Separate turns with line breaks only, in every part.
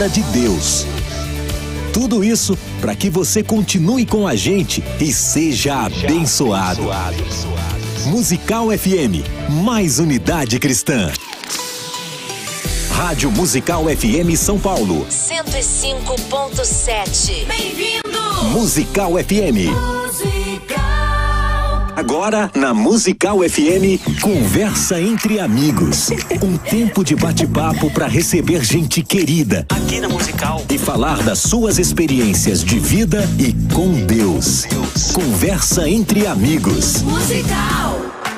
palavra de Deus. Tudo isso para que você continue com a gente e seja abençoado. Musical FM, mais unidade cristã. Rádio Musical FM São Paulo
105.7. Bem-vindo!
Musical FM. Agora, na Musical FM, conversa entre amigos. Um tempo de bate-papo para receber gente querida aqui na Musical e falar das suas experiências de vida e com Deus. Conversa entre amigos.
Musical.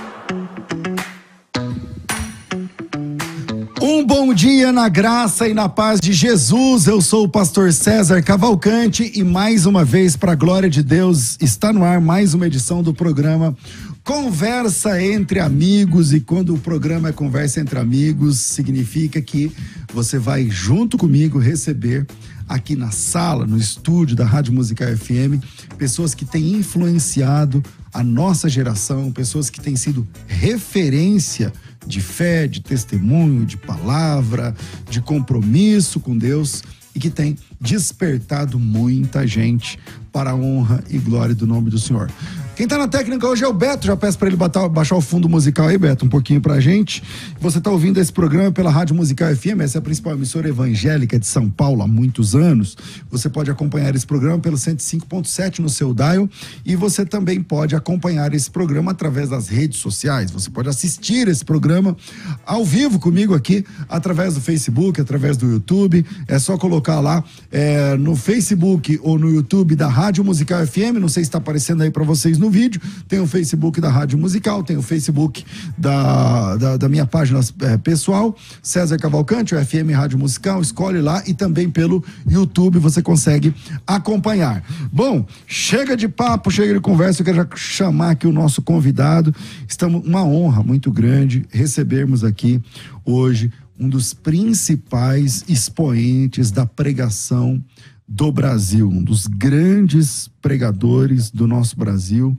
Um bom dia na graça e na paz de Jesus. Eu sou o pastor César Cavalcante e mais uma vez, para a glória de Deus, está no ar mais uma edição do programa Conversa entre Amigos. E quando o programa é Conversa entre Amigos, significa que você vai junto comigo receber aqui na sala, no estúdio da Rádio Musical FM, pessoas que têm influenciado a nossa geração, pessoas que têm sido referência de fé, de testemunho, de palavra, de compromisso com Deus e que tem despertado muita gente para a honra e glória do nome do Senhor. Quem tá na técnica hoje é o Beto, já peço para ele baixar o fundo musical aí, Beto, um pouquinho pra gente. Você tá ouvindo esse programa pela Rádio Musical FM, essa é a principal emissora evangélica de São Paulo há muitos anos. Você pode acompanhar esse programa pelo 105.7 no seu dial e você também pode acompanhar esse programa através das redes sociais. Você pode assistir esse programa ao vivo comigo aqui, através do Facebook, através do YouTube. É só colocar lá no Facebook ou no YouTube da Rádio Musical FM, não sei se está aparecendo aí para vocês no vídeo, tem o Facebook da Rádio Musical, tem o Facebook da minha página pessoal, César Cavalcante, o FM Rádio Musical, escolhe lá e também pelo YouTube você consegue acompanhar. Bom, chega de papo, chega de conversa, eu quero já chamar aqui o nosso convidado. Estamos uma honra muito grande recebermos aqui hoje um dos principais expoentes da pregação do Brasil, um dos grandes pregadores do nosso Brasil,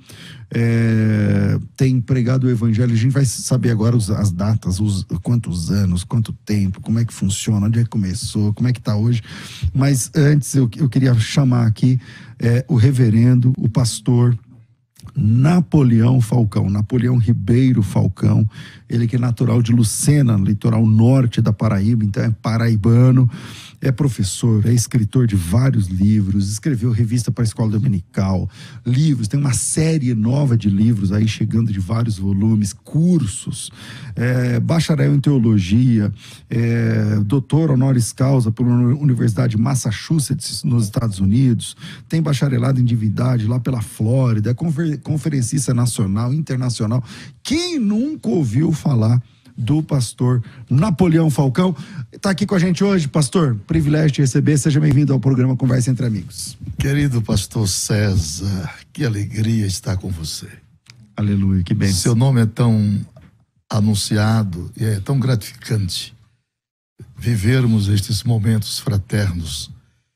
tem pregado o evangelho. A gente vai saber agora as datas, quantos anos, quanto tempo, como é que funciona, onde é que começou, como é que está hoje. Mas antes eu queria chamar aqui o reverendo, o pastor Napoleão Falcão, Napoleão Ribeiro Falcão, ele que é natural de Lucena, no litoral norte da Paraíba, então é paraibano, é professor, é escritor de vários livros, escreveu revista para a escola dominical, livros, tem uma série nova de livros aí chegando de vários volumes, cursos, bacharel em teologia, doutor honoris causa pela Universidade de Massachusetts, nos Estados Unidos, tem bacharelado em divindade lá pela Flórida, é conferencista nacional, internacional. Quem nunca ouviu falar do pastor Napoleão Falcão? Está aqui com a gente hoje, pastor, privilégio de receber, seja bem-vindo ao programa Conversa entre Amigos.
Querido pastor César, que alegria estar com você.
Aleluia, que bênção.
Seu nome é tão anunciado e é tão gratificante vivermos estes momentos fraternos,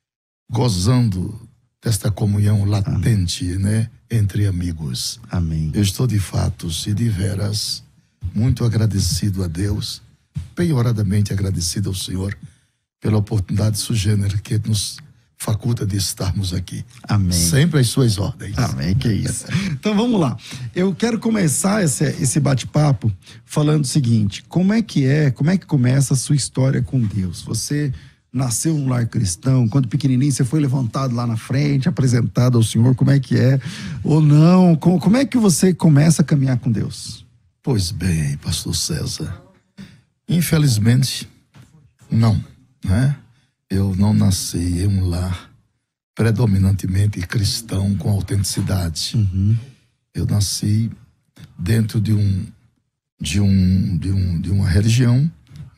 gozando desta comunhão latente, né, entre amigos.
Amém.
Eu estou de fatos e de veras muito agradecido a Deus, penhoradamente agradecido ao Senhor pela oportunidade sugênera que nos faculta de estarmos aqui.
Amém.
Sempre às suas ordens.
Amém, que isso. Então vamos lá. Eu quero começar esse bate-papo falando o seguinte: como é que começa a sua história com Deus? Você nasceu num lar cristão, quando pequenininho você foi levantado lá na frente, apresentado ao Senhor, como é que é? Ou não? Como é que você começa a caminhar com Deus?
Pois bem, pastor César, infelizmente, não, né? Eu não nasci em um lar predominantemente cristão com autenticidade.
Uhum.
Eu nasci dentro de uma religião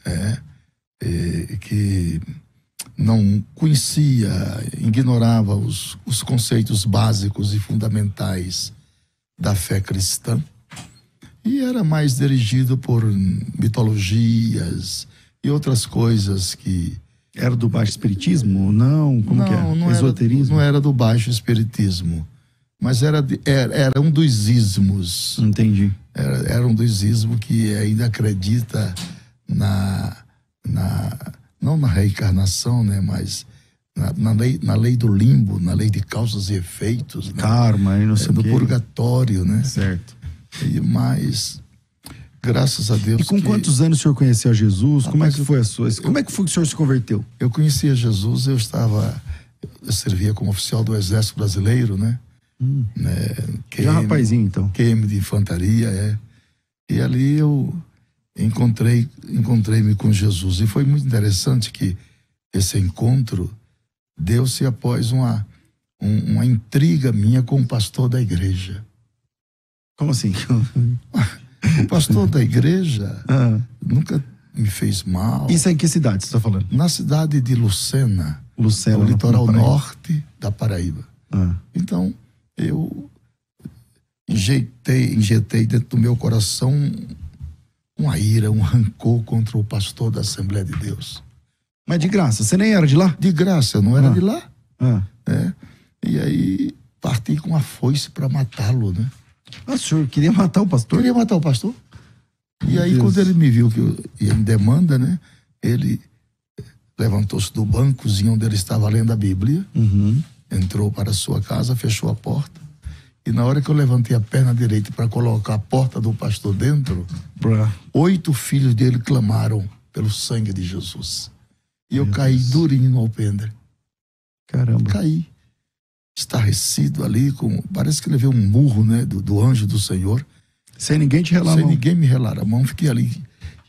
que não conhecia, ignorava os conceitos básicos e fundamentais da fé cristã. E era mais dirigido por mitologias e outras coisas que...
Era do baixo espiritismo? Não? Como que é?
Não
Esoterismo?
Não era do baixo espiritismo, mas era um dos ismos.
Entendi.
Era um dos ismos que ainda acredita não na reencarnação, né? Mas na lei do limbo, na lei de causas e efeitos, né?
Karma, e não sei o
do
quê.
purgatório, né?
Certo.
Mas, graças a Deus.
E com quantos anos o senhor conheceu a Jesus? Como é que foi
Como
é que foi que o senhor se converteu?
Eu conhecia Jesus, eu servia como oficial do Exército Brasileiro, né?
Já rapazinho, então.
QM de infantaria, E ali eu encontrei-me com Jesus. E foi muito interessante que esse encontro deu-se após uma intriga minha com o pastor da igreja.
Como assim?
O pastor da igreja nunca me fez mal.
Isso é em que cidade você está falando?
Na cidade de Lucena, no litoral norte da Paraíba. Então, eu injetei dentro do meu coração uma ira, um rancor contra o pastor da Assembleia de Deus.
Mas de graça, você nem era de lá?
De graça, eu não era de lá.
É.
E aí parti com a foice para matá-lo, né?
O senhor queria matar o pastor?
Queria matar o pastor. E
Meu
aí,
Deus.
quando ele me viu que eu ia em demanda, né? Ele levantou-se do bancozinho onde ele estava lendo a Bíblia, entrou para a sua casa, fechou a porta. E na hora que eu levantei a perna direita para colocar a porta do pastor dentro, 8 filhos dele clamaram pelo sangue de Jesus. E eu caí durinho no alpendre.
Caramba.
Caí. Estarrecido ali, parece que levei um murro, né, do anjo do Senhor.
Sem ninguém te relar a
Sem
mão.
ninguém me relar a mão. Fiquei ali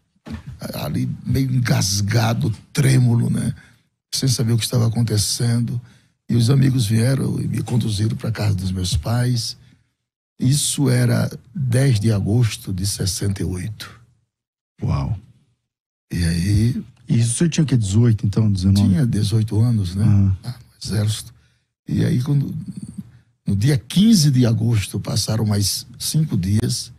meio engasgado, trêmulo, né, sem saber o que estava acontecendo. E os amigos vieram e me conduziram para a casa dos meus pais. Isso era 10 de agosto de 68.
Uau.
E aí...
E o senhor tinha o quê? 18, então? 19?
Tinha 18 anos, né? No exército. E aí, no dia 15 de agosto, passaram mais 5 dias,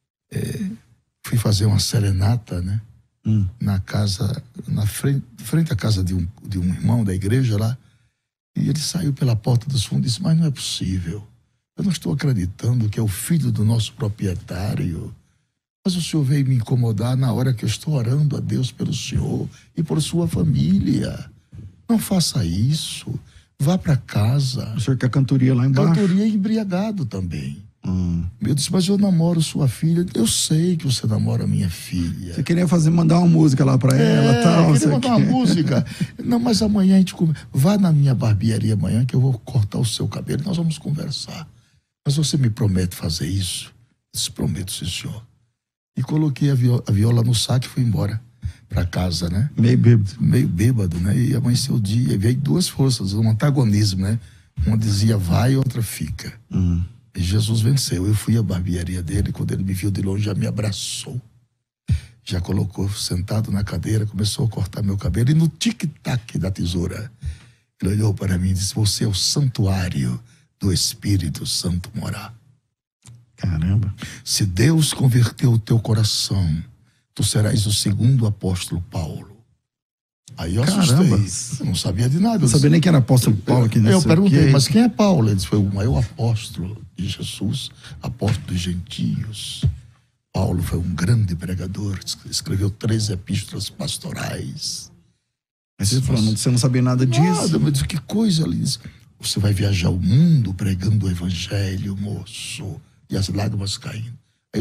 fui fazer uma serenata, né? Na casa, frente à casa de um irmão da igreja lá. E ele saiu pela porta dos fundos e disse: mas não é possível. Eu não estou acreditando que é o filho do nosso proprietário. Mas o senhor veio me incomodar na hora que eu estou orando a Deus pelo senhor e por sua família. Não faça isso. Vá para casa.
O senhor quer cantoria lá embaixo?
Cantoria embriagado também. Eu disse: mas eu namoro sua filha. Eu sei que você namora minha filha.
Você queria mandar uma música lá pra ela e tal.
Eu queria mandar uma música. Não, mas amanhã a gente vá na minha barbearia amanhã que eu vou cortar o seu cabelo e nós vamos conversar. Mas você me promete fazer isso? Eu disse: prometo, sim, senhor. E coloquei a viola no saco e fui embora para casa, né? Meio bêbado, né? E amanheceu o dia e veio 2 forças, um antagonismo, né? Uma dizia vai e outra fica. E Jesus venceu. Eu fui à barbearia dele, quando ele me viu de longe já me abraçou. Já colocou sentado na cadeira, começou a cortar meu cabelo e no tic-tac da tesoura ele olhou para mim e disse: você é o santuário do Espírito Santo morar.
Caramba.
Se Deus converteu o teu coração, tu serás o 2º apóstolo Paulo. Aí eu assustei. Eu não sabia de nada.
Não sabia nem quem era apóstolo Paulo aqui nesse.
Eu perguntei: mas quem é Paulo? Ele disse: foi o maior apóstolo de Jesus, apóstolo dos gentios. Paulo foi um grande pregador, escreveu 3 epístolas pastorais.
Mas você não sabia nada disso?
Nada, mas disse: que coisa, ele disse: você vai viajar o mundo pregando o evangelho, moço. E as lágrimas caindo.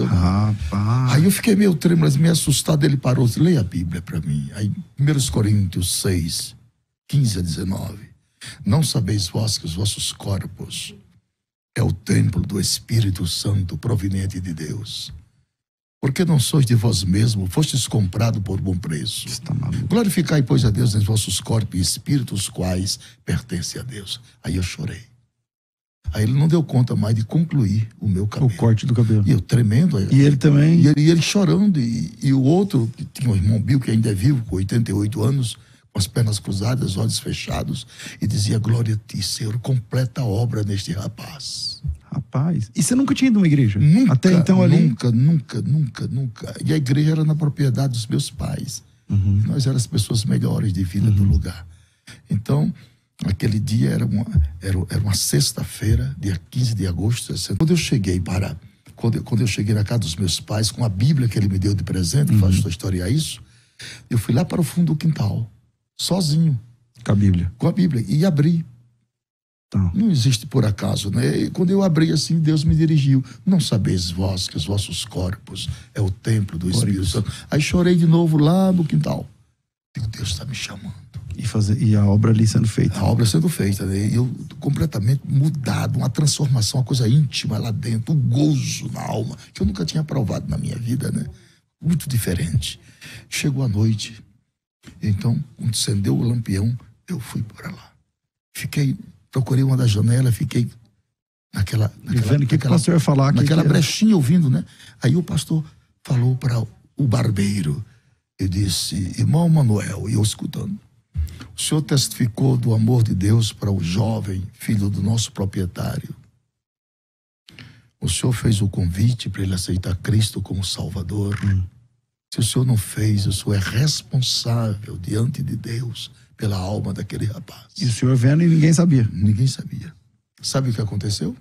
Aí eu fiquei meio trêmulo, meio assustado. Ele parou e disse: leia a Bíblia para mim. Aí 1 Coríntios 6, 15 a 19. Não sabeis vós que os vossos corpos é o templo do Espírito Santo proveniente de Deus? Porque não sois de vós mesmos, fostes comprado por bom preço. Glorificai, pois, a Deus em vossos corpos e espíritos, quais pertencem a Deus. Aí eu chorei. Aí ele não deu conta mais de concluir o meu cabelo.
O corte do cabelo.
E eu tremendo.
E ele também.
E ele chorando. E o outro, que tinha o irmão Bill, que ainda é vivo, com 88 anos, com as pernas cruzadas, olhos fechados, e dizia: glória a ti, Senhor, completa a obra neste rapaz.
Rapaz. E você nunca tinha ido a uma igreja?
Nunca.
Até então ali?
Nunca. E a igreja era na propriedade dos meus pais. Nós éramos as pessoas melhores de vida do lugar. Então, aquele dia era uma sexta-feira, dia 15 de agosto. Quando eu cheguei na casa dos meus pais, com a Bíblia que ele me deu de presente, faz sua história isso, eu fui lá para o fundo do quintal. sozinho.
Com a Bíblia.
Com a Bíblia. E abri.
Tá.
Não existe por acaso, né? E quando eu abri assim, Deus me dirigiu. Não sabeis vós que os vossos corpos é o templo do Espírito Santo. Aí chorei de novo lá no quintal. Digo, Deus está me chamando.
E a obra ali sendo feita.
A obra sendo feita, né? E eu completamente mudado, uma transformação, uma coisa íntima lá dentro, um gozo na alma, que eu nunca tinha provado na minha vida, né? Muito diferente. Chegou a noite, então, quando acendeu o lampião, eu fui para lá. Procurei uma das janelas, fiquei naquela
vendo o que o pastor ia falar.
Naquela brechinha ouvindo, né? Aí o pastor falou para o barbeiro, e disse, irmão Manuel, e eu escutando, o senhor testificou do amor de Deus para o jovem filho do nosso proprietário. O senhor fez o convite para ele aceitar Cristo como Salvador. Se o senhor não fez, o senhor é responsável diante de Deus pela alma daquele rapaz.
E o senhor vendo e ninguém sabia?
Ninguém sabia. Sabe o que aconteceu?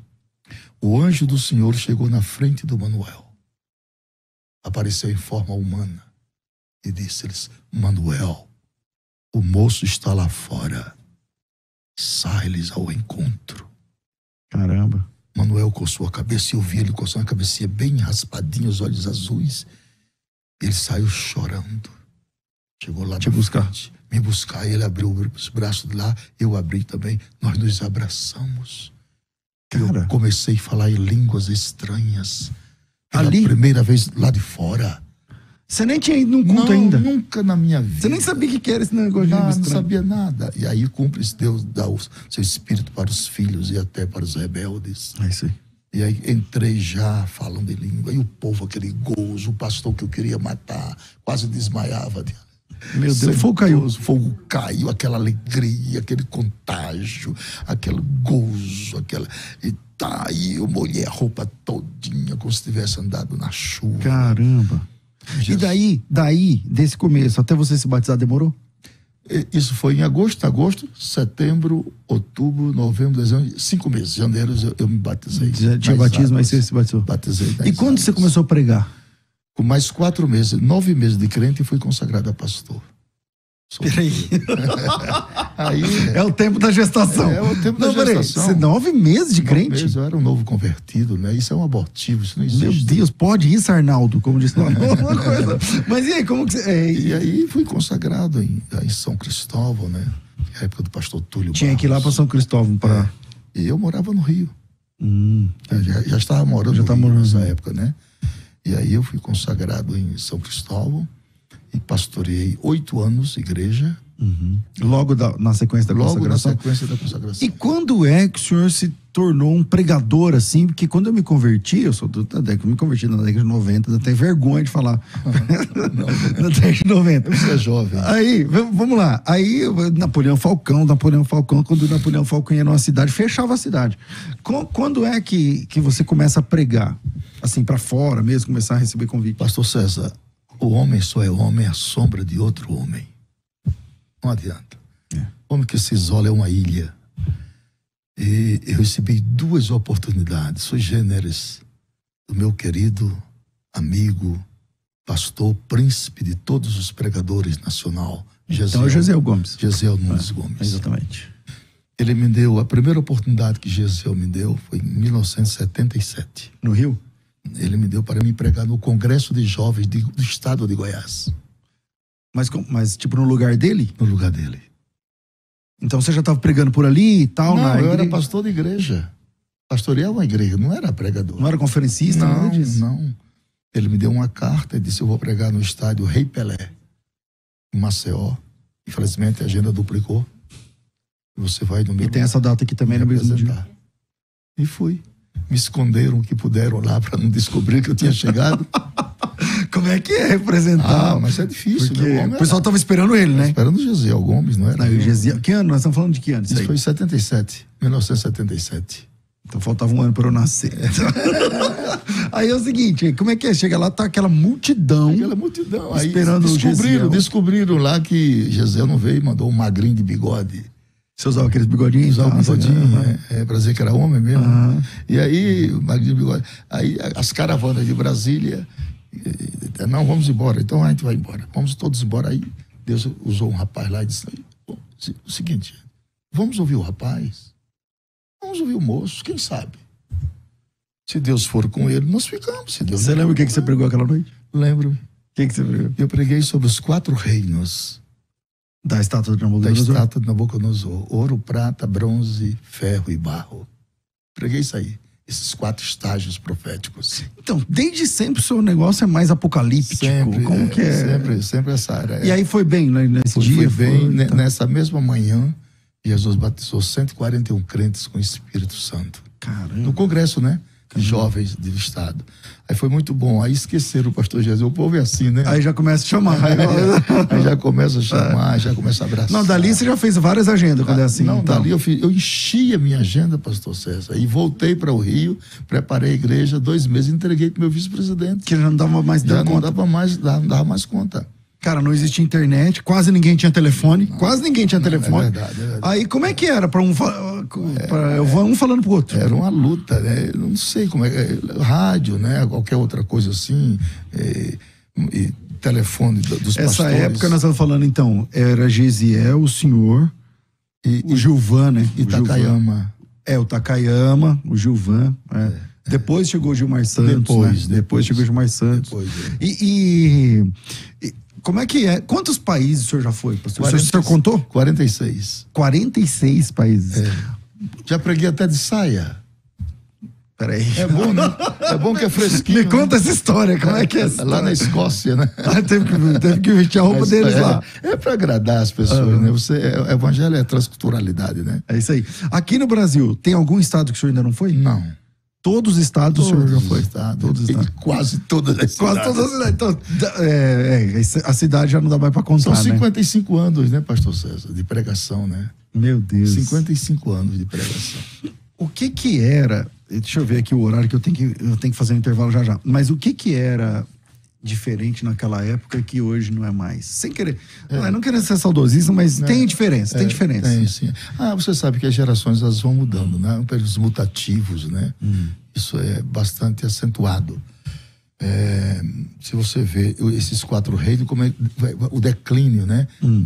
O anjo do Senhor chegou na frente do Manuel. Apareceu em forma humana e disse-lhes, Manuel, o moço está lá fora. Sai-lhes ao encontro.
Caramba.
Manuel coçou a cabeça e eu vi ele coçando a cabeça bem raspadinha, os olhos azuis. Ele saiu chorando. Chegou lá
te buscar.
Me buscar. Ele abriu os braços de lá, eu abri também. Nós nos abraçamos.
Cara.
Eu comecei a falar em línguas estranhas. Pela
Ali?
primeira vez lá de fora.
Você nem tinha ido num culto ainda?
Nunca na minha vida.
Você nem sabia o que era esse negócio de língua estranha?
Não sabia nada. E aí cumpre Deus dá o seu espírito para os filhos e até para os rebeldes.
É isso aí.
E aí entrei já falando em língua. E o povo, aquele gozo, o pastor que eu queria matar, quase desmaiava.
Meu Deus, o fogo caiu.
O fogo caiu, aquela alegria, aquele contágio, aquele gozo, E aí eu molhei a roupa todinha, como se tivesse andado na chuva.
Caramba. Jesus. E daí, desse começo, até você se batizar, demorou?
Isso foi em agosto, setembro, outubro, novembro, dezembro, 5 meses. Janeiro eu me batizei.
Já tinha batismo, aí você se batizou?
Batizei.
E quando você começou a pregar?
Com mais 4 meses, 9 meses de crente, e fui consagrado a pastor.
Peraí.
Aí,
é o tempo da gestação.
É o tempo da gestação.
Você 9 meses de crente?
9 meses, eu era um novo convertido, né? Isso é um abortivo, isso não existe.
Meu Deus, pode isso, Arnaldo, como disse uma coisa. Mas e aí, como que você...
E aí fui consagrado em São Cristóvão, né? Na época do pastor Túlio
Tinha
Barros.
que ir lá para São Cristóvão para...
E eu morava no Rio. Já estava morando
já
no Rio
morando
nessa época, né? E aí eu fui consagrado em São Cristóvão e pastoreei 8 anos igreja.
Logo na sequência da consagração?
Logo na sequência da consagração.
E quando é que o senhor se tornou um pregador assim? Porque quando eu me converti, eu sou da década, eu me converti na década de 90, eu tenho vergonha de falar. Na década de 90.
Você é jovem.
Aí, vamos lá. Aí, Napoleão Falcão, quando o Napoleão Falcão ia numa cidade, fechava a cidade. Quando é que você começa a pregar? Assim, para fora mesmo, começar a receber convite?
Pastor César, o homem só é homem à sombra de outro homem. Não adianta. O homem que se isola é uma ilha. E eu recebi 2 oportunidades sui generis do meu querido amigo, pastor, príncipe de todos os pregadores nacional,
Então é Gesiel Gomes.
Gesiel Nunes Gomes.
Exatamente.
Ele me deu, a primeira oportunidade que Gesiel me deu foi em 1977.
No Rio?
Ele me deu para me pregar no Congresso de Jovens do Estado de Goiás.
Mas tipo no lugar dele?
No lugar dele.
Então você já estava pregando por ali e tal?
Não, eu era pastor de igreja. Pastoreava uma igreja, não era pregador.
Não era conferencista?
Não. Ele me deu uma carta e disse, eu vou pregar no estádio Rei Pelé, em Maceió. Infelizmente a agenda duplicou. Você vai no meu...
E tem essa data aqui também no mesmo dia.
E fui. Me esconderam o que puderam lá para não descobrir que eu tinha chegado.
Como é que é representar?
Mas é difícil.
Porque o pessoal estava esperando ele, né?
Esperando o Gesiel Gomes, não era?
Que ano? Nós estamos falando de que ano?
Isso foi em 1977.
Então faltava um ano para eu nascer. Aí é o seguinte, como é que é? Chega lá, tá aquela multidão.
Esperando o Gesiel. Descobriram lá que Gesiel não veio e mandou um magrinho de bigode.
Você usava aqueles bigodinhos?
Usava bigodinho, pra dizer que era homem mesmo. E aí, o magrinho de bigode. Aí as caravanas de Brasília, não, vamos embora. Então a gente vai embora. Vamos todos embora. Aí Deus usou um rapaz lá e disse, o seguinte, vamos ouvir o rapaz, vamos ouvir o moço, quem sabe? Se Deus for com ele, nós ficamos. Se Deus
Você lembra o que você pregou aquela noite?
Lembro.
O que você pregou?
Eu preguei sobre os 4 reinos
Da estátua de
da
Nabucodonosor?
estátua de Nabucodonosor: ouro, prata, bronze, ferro e barro. Preguei isso aí, esses 4 estágios proféticos.
Então, desde sempre o seu negócio é mais apocalíptico.
Sempre,
Como que é?
Sempre essa área.
E aí foi bem, né, nesse dia?
Foi bem,
tá.
nessa mesma manhã, Jesus batizou 141 crentes com o Espírito Santo.
Caramba.
No congresso, né? Jovens do estado. Aí foi muito bom. Aí esqueceram o pastor Jesus. O povo é assim, né?
Aí já começa a chamar.
Aí já começa a chamar, já começa a abraçar.
Não, dali você já fez várias agendas quando é assim.
Não,
então.
dali eu enchi a minha agenda, pastor César, e voltei para o Rio, preparei a igreja, 2 meses, entreguei para o meu vice-presidente.
Que já não dava mais
Já
dando
não
conta.
dava mais conta.
Cara, não existia internet, quase ninguém tinha telefone, quase ninguém tinha telefone.
É verdade.
Aí como é que era para um falando pro outro?
Era uma luta, né? Eu não sei como rádio, né? Qualquer outra coisa assim, e telefone dos
Essa
pastores.
época nós estamos falando então, era Gesiel, o senhor, o Gilvan, né?
E Takayama.
O Takayama, o Gilvan. Depois chegou o Gilmar Santos. Depois chegou o Gilmar Santos. E como é que é? Quantos países o senhor já foi, pastor? O senhor contou?
46.
46 países.
Já preguei até de saia.
Peraí.
É bom, né? É bom que é fresquinho.
Me conta essa história, como é que é essa
Lá na Escócia, né?
teve que vestir a roupa deles lá.
É para agradar as pessoas, né? O evangelho é transculturalidade, né?
É isso aí. Aqui no Brasil, tem algum estado que o senhor ainda não foi?
Não.
Todos os estados o senhor já foi?
Todos os estados. Quase todas as cidades.
Quase todas as cidades. Então, a cidade já não dá mais para contar,
São 55 anos, né, pastor César, de pregação, né?
Meu Deus.
55 anos de pregação.
O que era... Deixa eu ver aqui o horário que eu tenho que fazer um intervalo já. Mas o que era diferente naquela época que hoje não é mais? Sem querer... Não querendo ser saudosista, mas tem diferença, tem diferença.
Tem, sim. Você sabe que as gerações elas vão mudando, né? Pelos mutativos, né? Isso é bastante acentuado. Se você vê esses 4 reinos, como é o declínio, né?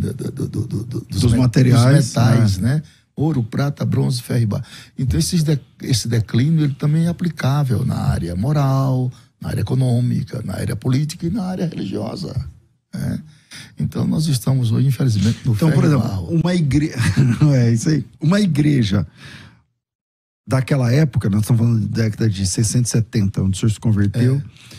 Dos
materiais,
dos metais, né? Ouro, prata, bronze, ferro e barro. Então esse declínio ele também é aplicável na área moral, na área econômica, na área política e na área religiosa, né? Então nós estamos hoje, infelizmente, no ferro
por
e
exemplo,
barro.
uma igreja... isso aí. Uma igreja daquela época, nós estamos falando da década de 60 e 70, onde o senhor se converteu.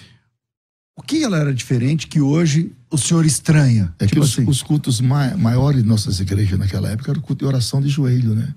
O que ela era diferente que hoje o senhor estranha?
É
tipo
que
assim,
os cultos maiores de nossas igrejas naquela época era o culto de oração de joelho, né?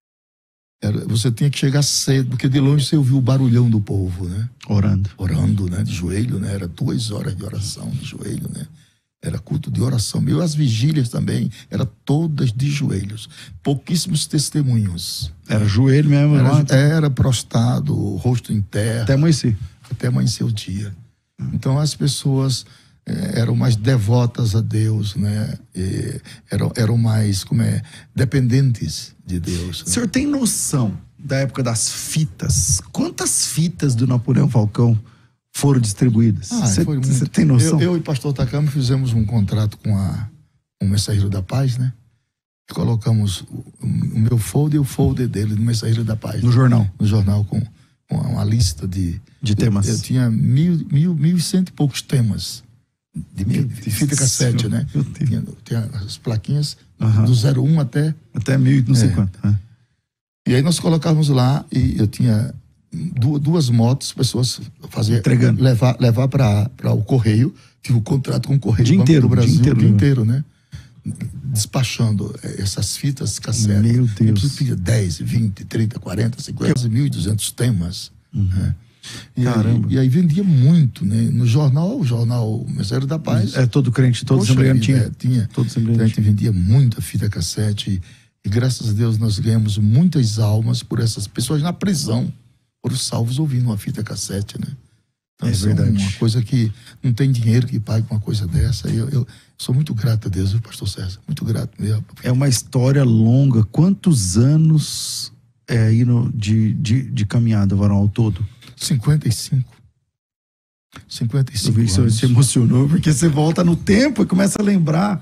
Você tinha que chegar cedo, porque de longe você ouvia o barulhão do povo, né? Orando, né? De joelho, né? Era 2 horas de oração de joelho, né? Era culto de oração. E as vigílias também, eram todas de joelhos. Pouquíssimos testemunhos.
Era joelho mesmo?
Era prostrado, rosto em terra. Até amanhecer o dia. Então as pessoas eram mais devotas a Deus, né? Eram mais, dependentes de Deus.
O senhor tem noção da época das fitas? Quantas fitas do Napoleão Falcão foram distribuídas? Você tem noção?
Eu e o pastor Takayama fizemos um contrato com o Mensageiro da Paz, né? E colocamos o meu folder e o folder dele no Mensageiro da Paz.
No jornal?
No jornal, com uma lista de
temas.
Eu tinha 1.100 e poucos temas de fita cassete, né? Tinha as plaquinhas do 01 até
1.000 não sei quanto.
E aí nós colocávamos lá, e eu tinha 2 motos, pessoas
entregando,
levar para o correio. Tive um contrato com o Correio
do
Brasil o dia inteiro, né? Despachando essas fitas cassete.
Meu Deus.
Eu tinha 10, 20, 30, 40, 50, 1.200 temas. Né?
Caramba.
E aí vendia muito, né? No jornal, o jornal Mensageiro da Paz.
Todo crente, todo assembleano tinha.
Todo assembleano. A gente vendia muita fita cassete. E graças a Deus nós ganhamos muitas almas por essas pessoas na prisão, foram salvos ouvindo uma fita cassete, né? Então,
é verdade.
Uma coisa que não tem dinheiro que pague uma coisa dessa. Eu sou muito grato a Deus, viu, pastor César? Muito grato mesmo.
É uma história longa. Quantos anos aí de caminhada, Varão, ao todo?
55. 55
anos. Você se emocionou, porque você volta no tempo e começa a lembrar.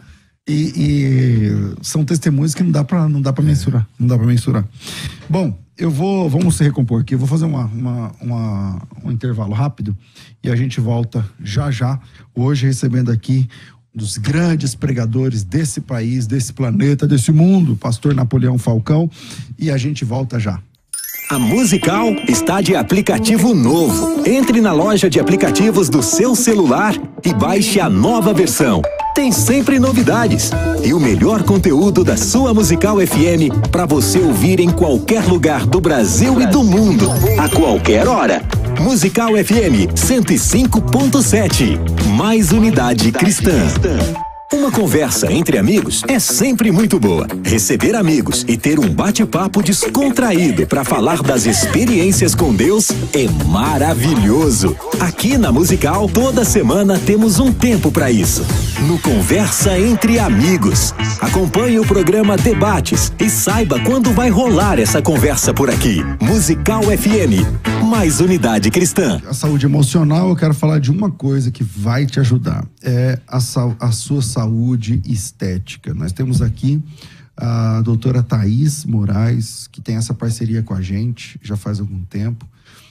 E são testemunhos que não dá pra mensurar. Não dá pra mensurar. Bom, vamos se recompor aqui. Eu vou fazer um intervalo rápido e a gente volta já. Hoje recebendo aqui um dos grandes pregadores desse país, desse planeta, desse mundo, pastor Napoleão Falcão. E a gente volta já.
A Musical está de aplicativo novo. Entre na loja de aplicativos do seu celular e baixe a nova versão. Tem sempre novidades e o melhor conteúdo da sua Musical FM para você ouvir em qualquer lugar do Brasil e do mundo, a qualquer hora. Musical FM 105.7. Mais unidade cristã. Uma conversa entre amigos é sempre muito boa. Receber amigos e ter um bate-papo descontraído para falar das experiências com Deus é maravilhoso. Aqui na Musical, toda semana temos um tempo para isso. No Conversa Entre Amigos. Acompanhe o programa Debates e saiba quando vai rolar essa conversa por aqui. Musical FM, mais unidade cristã.
A saúde emocional, eu quero falar de uma coisa que vai te ajudar. É a sua saúde estética. Nós temos aqui a doutora Thaís Moraes, que tem essa parceria com a gente já faz algum tempo.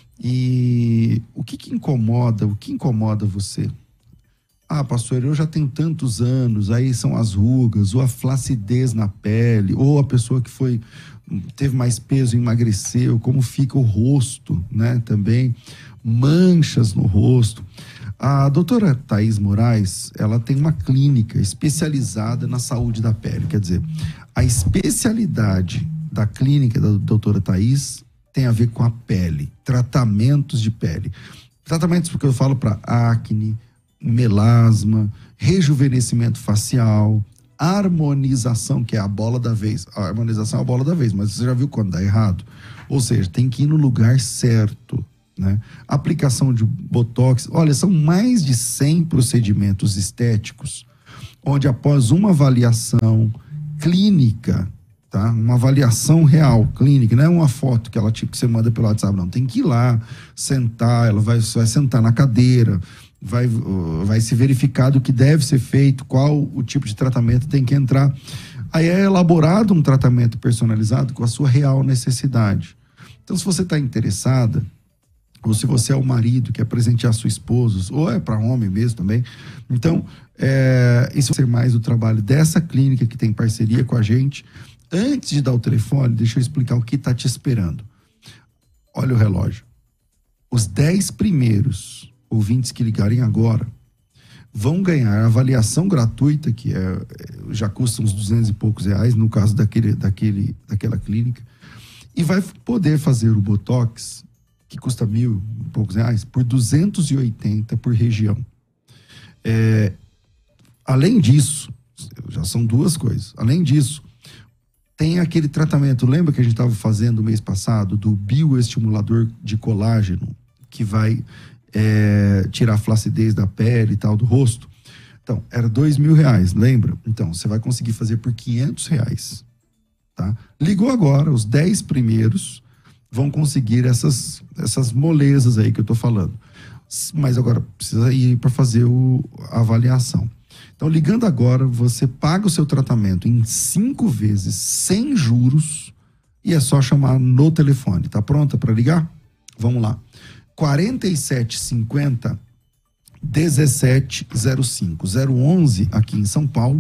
E o que incomoda você? Ah, pastor, eu já tenho tantos anos, aí são as rugas, ou a flacidez na pele, ou a pessoa que teve mais peso e emagreceu, como fica o rosto, né, também, manchas no rosto. A doutora Thaís Moraes, ela tem uma clínica especializada na saúde da pele, quer dizer, a especialidade da clínica da doutora Thaís tem a ver com a pele, tratamentos de pele. Tratamentos porque eu falo para acne, melasma, rejuvenescimento facial, harmonização, que é a bola da vez. A harmonização é a bola da vez, mas você já viu quando dá errado? Ou seja, tem que ir no lugar certo, né? Aplicação de botox. Olha, são mais de 100 procedimentos estéticos, onde após uma avaliação clínica, tá? Uma avaliação real, clínica, não é uma foto que que você manda pelo WhatsApp, não. Tem que ir lá, sentar, ela vai sentar na cadeira, vai se verificar do que deve ser feito, qual o tipo de tratamento tem que entrar. Aí é elaborado um tratamento personalizado com a sua real necessidade. Então, se você está interessada, ou se você é o marido, quer presentear sua esposa, ou é para homem mesmo também, então, isso vai ser mais o trabalho dessa clínica que tem parceria com a gente. Antes de dar o telefone, deixa eu explicar o que está te esperando. Olha o relógio. Os 10 primeiros ouvintes que ligarem agora vão ganhar a avaliação gratuita, que já custa uns 200 e poucos reais, no caso daquela clínica, e vai poder fazer o Botox, que custa 1.000 e poucos reais, por 280 por região. Além disso, já são duas coisas. Além disso, tem aquele tratamento, lembra que a gente estava fazendo no mês passado, do bioestimulador de colágeno, que vai tirar a flacidez da pele e tal, do rosto. Então, era R$2.000, lembra? Então, você vai conseguir fazer por R$500, tá? Ligou agora, os 10 primeiros vão conseguir essas molezas aí que eu tô falando. Mas agora precisa ir para fazer a avaliação. Então, ligando agora, você paga o seu tratamento em 5 vezes, sem juros, e é só chamar no telefone. Tá pronta para ligar? Vamos lá. 4750 1705 011 aqui em São Paulo,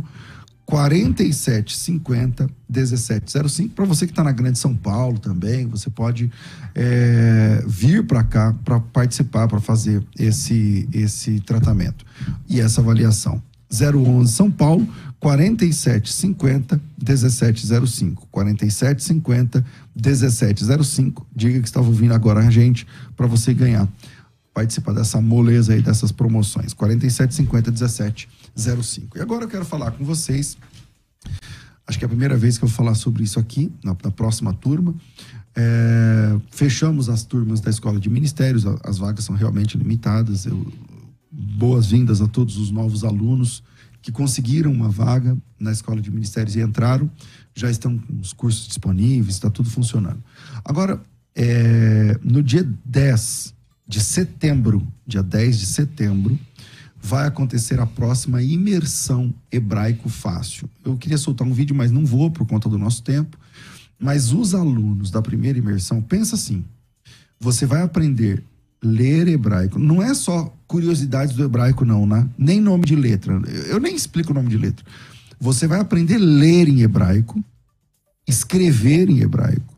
4750 1705. Para você que está na Grande São Paulo também, você pode vir para cá para participar, para fazer esse tratamento e essa avaliação. 011 São Paulo, 4750 1705. 4750 1705. Diga que estava ouvindo agora a gente para você ganhar, participar dessa moleza aí, dessas promoções. 4750 1705. E agora eu quero falar com vocês, acho que é a primeira vez que eu vou falar sobre isso aqui, na próxima turma. Fechamos as turmas da Escola de Ministérios, as vagas são realmente limitadas. Boas-vindas a todos os novos alunos que conseguiram uma vaga na Escola de Ministérios e entraram, já estão com os cursos disponíveis, está tudo funcionando. Agora, no dia 10 de setembro, vai acontecer a próxima imersão Hebraico Fácil. Eu queria soltar um vídeo, mas não vou por conta do nosso tempo. Mas os alunos da primeira imersão, pensa assim, você vai aprender ler hebraico. Não é só curiosidades do hebraico não, né? Nem nome de letra. Eu nem explico o nome de letra. Você vai aprender a ler em hebraico, escrever em hebraico,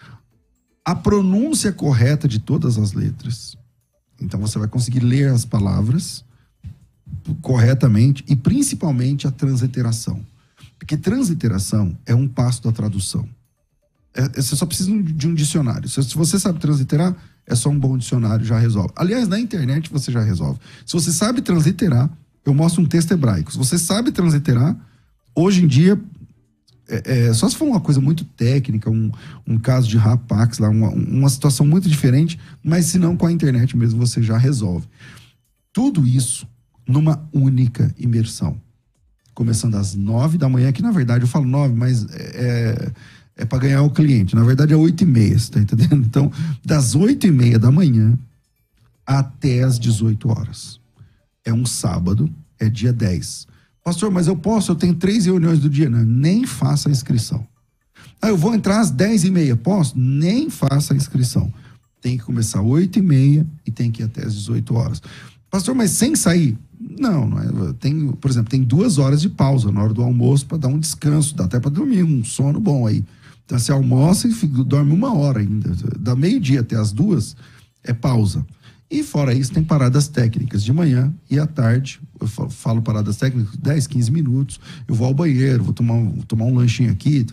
a pronúncia correta de todas as letras. Então você vai conseguir ler as palavras corretamente e principalmente a transliteração. Porque transliteração é um passo da tradução. Você só precisa de um dicionário. Se você sabe transliterar, é só um bom dicionário, já resolve. Aliás, na internet você já resolve. Se você sabe transliterar, eu mostro um texto hebraico. Se você sabe transliterar, hoje em dia, só se for uma coisa muito técnica, um caso de rapax, lá, uma situação muito diferente, mas se não, com a internet mesmo você já resolve. Tudo isso numa única imersão. Começando às 9 da manhã, que na verdade eu falo 9, mas é para ganhar o cliente. Na verdade é 8h30, você tá entendendo? Então, das 8h30 da manhã até as 18 horas. É um sábado, é dia 10. Pastor, mas eu tenho 3 reuniões do dia. Não, nem faça a inscrição. Eu vou entrar às 10h30. Posso? Nem faça a inscrição. Tem que começar às 8h30 e tem que ir até às 18 horas. Pastor, mas sem sair? Não é. Por exemplo, tem 2 horas de pausa na hora do almoço para dar um descanso, dá até para dormir, um sono bom aí. Então você almoça e dorme 1 hora ainda. Da meio-dia até as 2 é pausa. E fora isso, tem paradas técnicas de manhã e à tarde. Eu falo paradas técnicas, 10, 15 minutos. Eu vou ao banheiro, vou tomar um lanchinho aqui,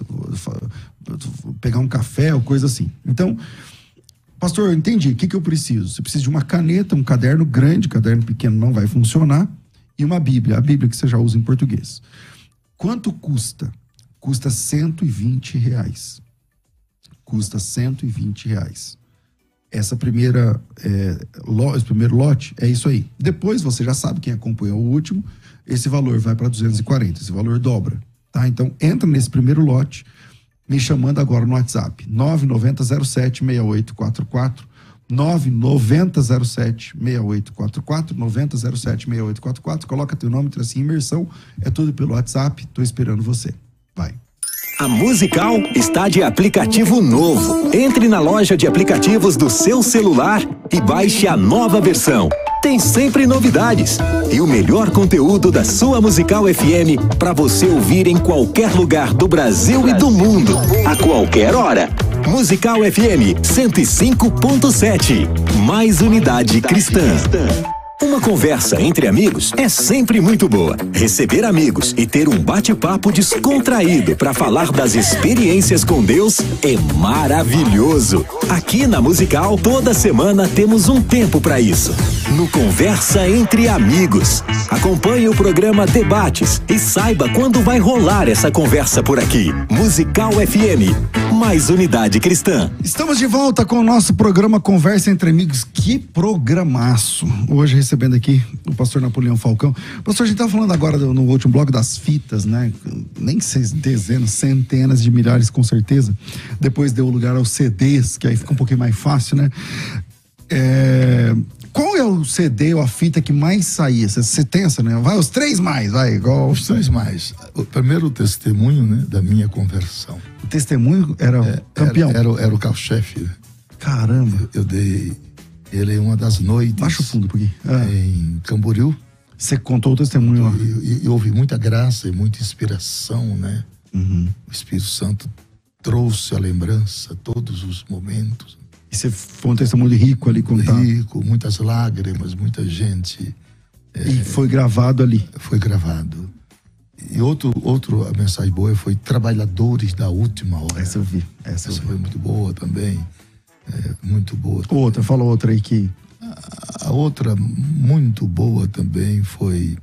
vou pegar um café ou coisa assim. Então, pastor, eu entendi. O que eu preciso? Você precisa de uma caneta, um caderno grande, caderno pequeno não vai funcionar, e uma Bíblia, a Bíblia que você já usa em português. Quanto custa? Custa R$120. Custa R$120. Esse primeiro lote é isso aí. Depois, você já sabe, quem acompanhou o último, esse valor vai para 240, esse valor dobra, tá? Então, entra nesse primeiro lote, me chamando agora no WhatsApp, 990076844, 990076844, 90076844, coloca teu nome, tracinho, imersão, é tudo pelo WhatsApp, tô esperando você. Vai.
A Musical está de aplicativo novo. Entre na loja de aplicativos do seu celular e baixe a nova versão. Tem sempre novidades e o melhor conteúdo da sua Musical FM para você ouvir em qualquer lugar do Brasil e do mundo, a qualquer hora. Musical FM 105.7. Mais unidade cristã. Uma conversa entre amigos é sempre muito boa. Receber amigos e ter um bate-papo descontraído para falar das experiências com Deus é maravilhoso. Aqui na Musical, toda semana temos um tempo para isso. No Conversa Entre Amigos. Acompanhe o programa Debates e saiba quando vai rolar essa conversa por aqui. Musical FM, mais unidade cristã.
Estamos de volta com o nosso programa Conversa Entre Amigos. Que programaço! Hoje recebendo aqui o pastor Napoleão Falcão. Pastor, a gente estava falando agora no último bloco das fitas, né? Nem dezenas, centenas de milhares com certeza. Depois deu lugar aos CDs, que aí fica um pouquinho mais fácil, né? Qual é o CD ou a fita que mais saía? Você tem essa, né? Vai, os 3 mais, vai, igual.
Os 3 mais. O primeiro testemunho, né, da minha conversão.
O testemunho era campeão.
Era o carro-chefe.
Caramba.
Eu dei ele em uma das noites.
Baixa o fundo por aqui.
Em Camboriú.
Você contou o testemunho lá.
E houve muita graça e muita inspiração, né?
Uhum.
O Espírito Santo trouxe a lembrança, todos os momentos.
E você foi um testemunho rico ali contado.
Rico, muitas lágrimas, muita gente.
E foi gravado ali.
Foi gravado. E a mensagem boa foi Trabalhadores da Última Hora.
Essa eu vi. Essa
foi muito boa também. Muito boa.
Fala outra aí que...
A outra muito boa também foi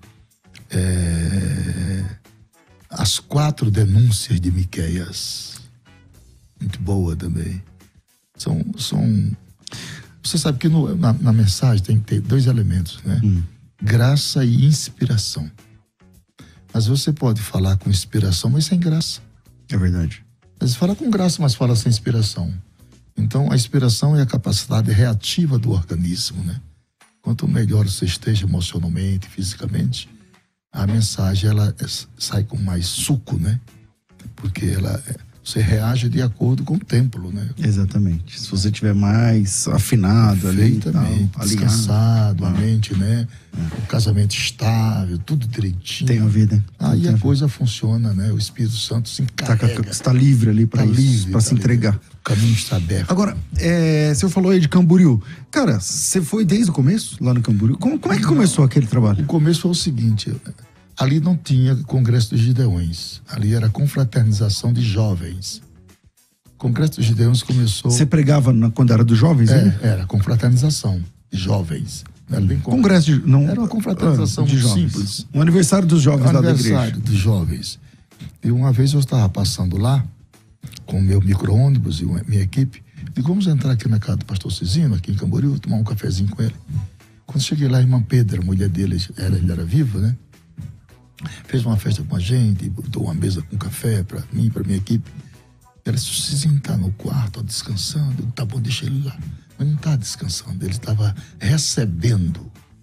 As 4 denúncias de Miqueias. Muito boa também. São... Você sabe que na mensagem tem que ter 2 elementos, né? Graça e inspiração. Mas você pode falar com inspiração, mas sem graça.
É verdade.
Você fala com graça, mas fala sem inspiração. Então, a inspiração é a capacidade reativa do organismo, né? Quanto melhor você esteja emocionalmente, fisicamente, a mensagem ela sai com mais suco, né? Porque você reage de acordo com o templo, né?
Exatamente. Se você tiver mais afinado ali,
descansado, a mente, né? O casamento estável, tudo direitinho.
Tem a vida.
Aí a coisa funciona, né? O Espírito Santo se encarrega.
Você está livre ali para se entregar.
O caminho está aberto.
Agora, o senhor falou aí de Camboriú. Cara, você foi desde o começo lá no Camboriú? Como é que começou aquele trabalho?
O começo foi o seguinte: ali não tinha Congresso dos Gideões. Ali era confraternização de jovens. O Congresso dos Gideões começou...
Você pregava quando era dos jovens?
Era confraternização de jovens. Não era bem
congresso não
era uma confraternização
de jovens.
simples.
Um aniversário dos jovens lá da igreja.
Aniversário dos jovens. E uma vez eu estava passando lá com o meu micro-ônibus e minha equipe. Digo, vamos entrar aqui na casa do pastor Cizino, aqui em Camboriú, tomar um cafezinho com ele. Quando cheguei lá, a irmã Pedra, a mulher dele, ele era viva, né? Fez uma festa com a gente, botou uma mesa com café para mim e para minha equipe. Ela disse, Cizinho tá no quarto, descansando. Tá bom, deixa ele lá. Mas não tá descansando, ele estava recebendo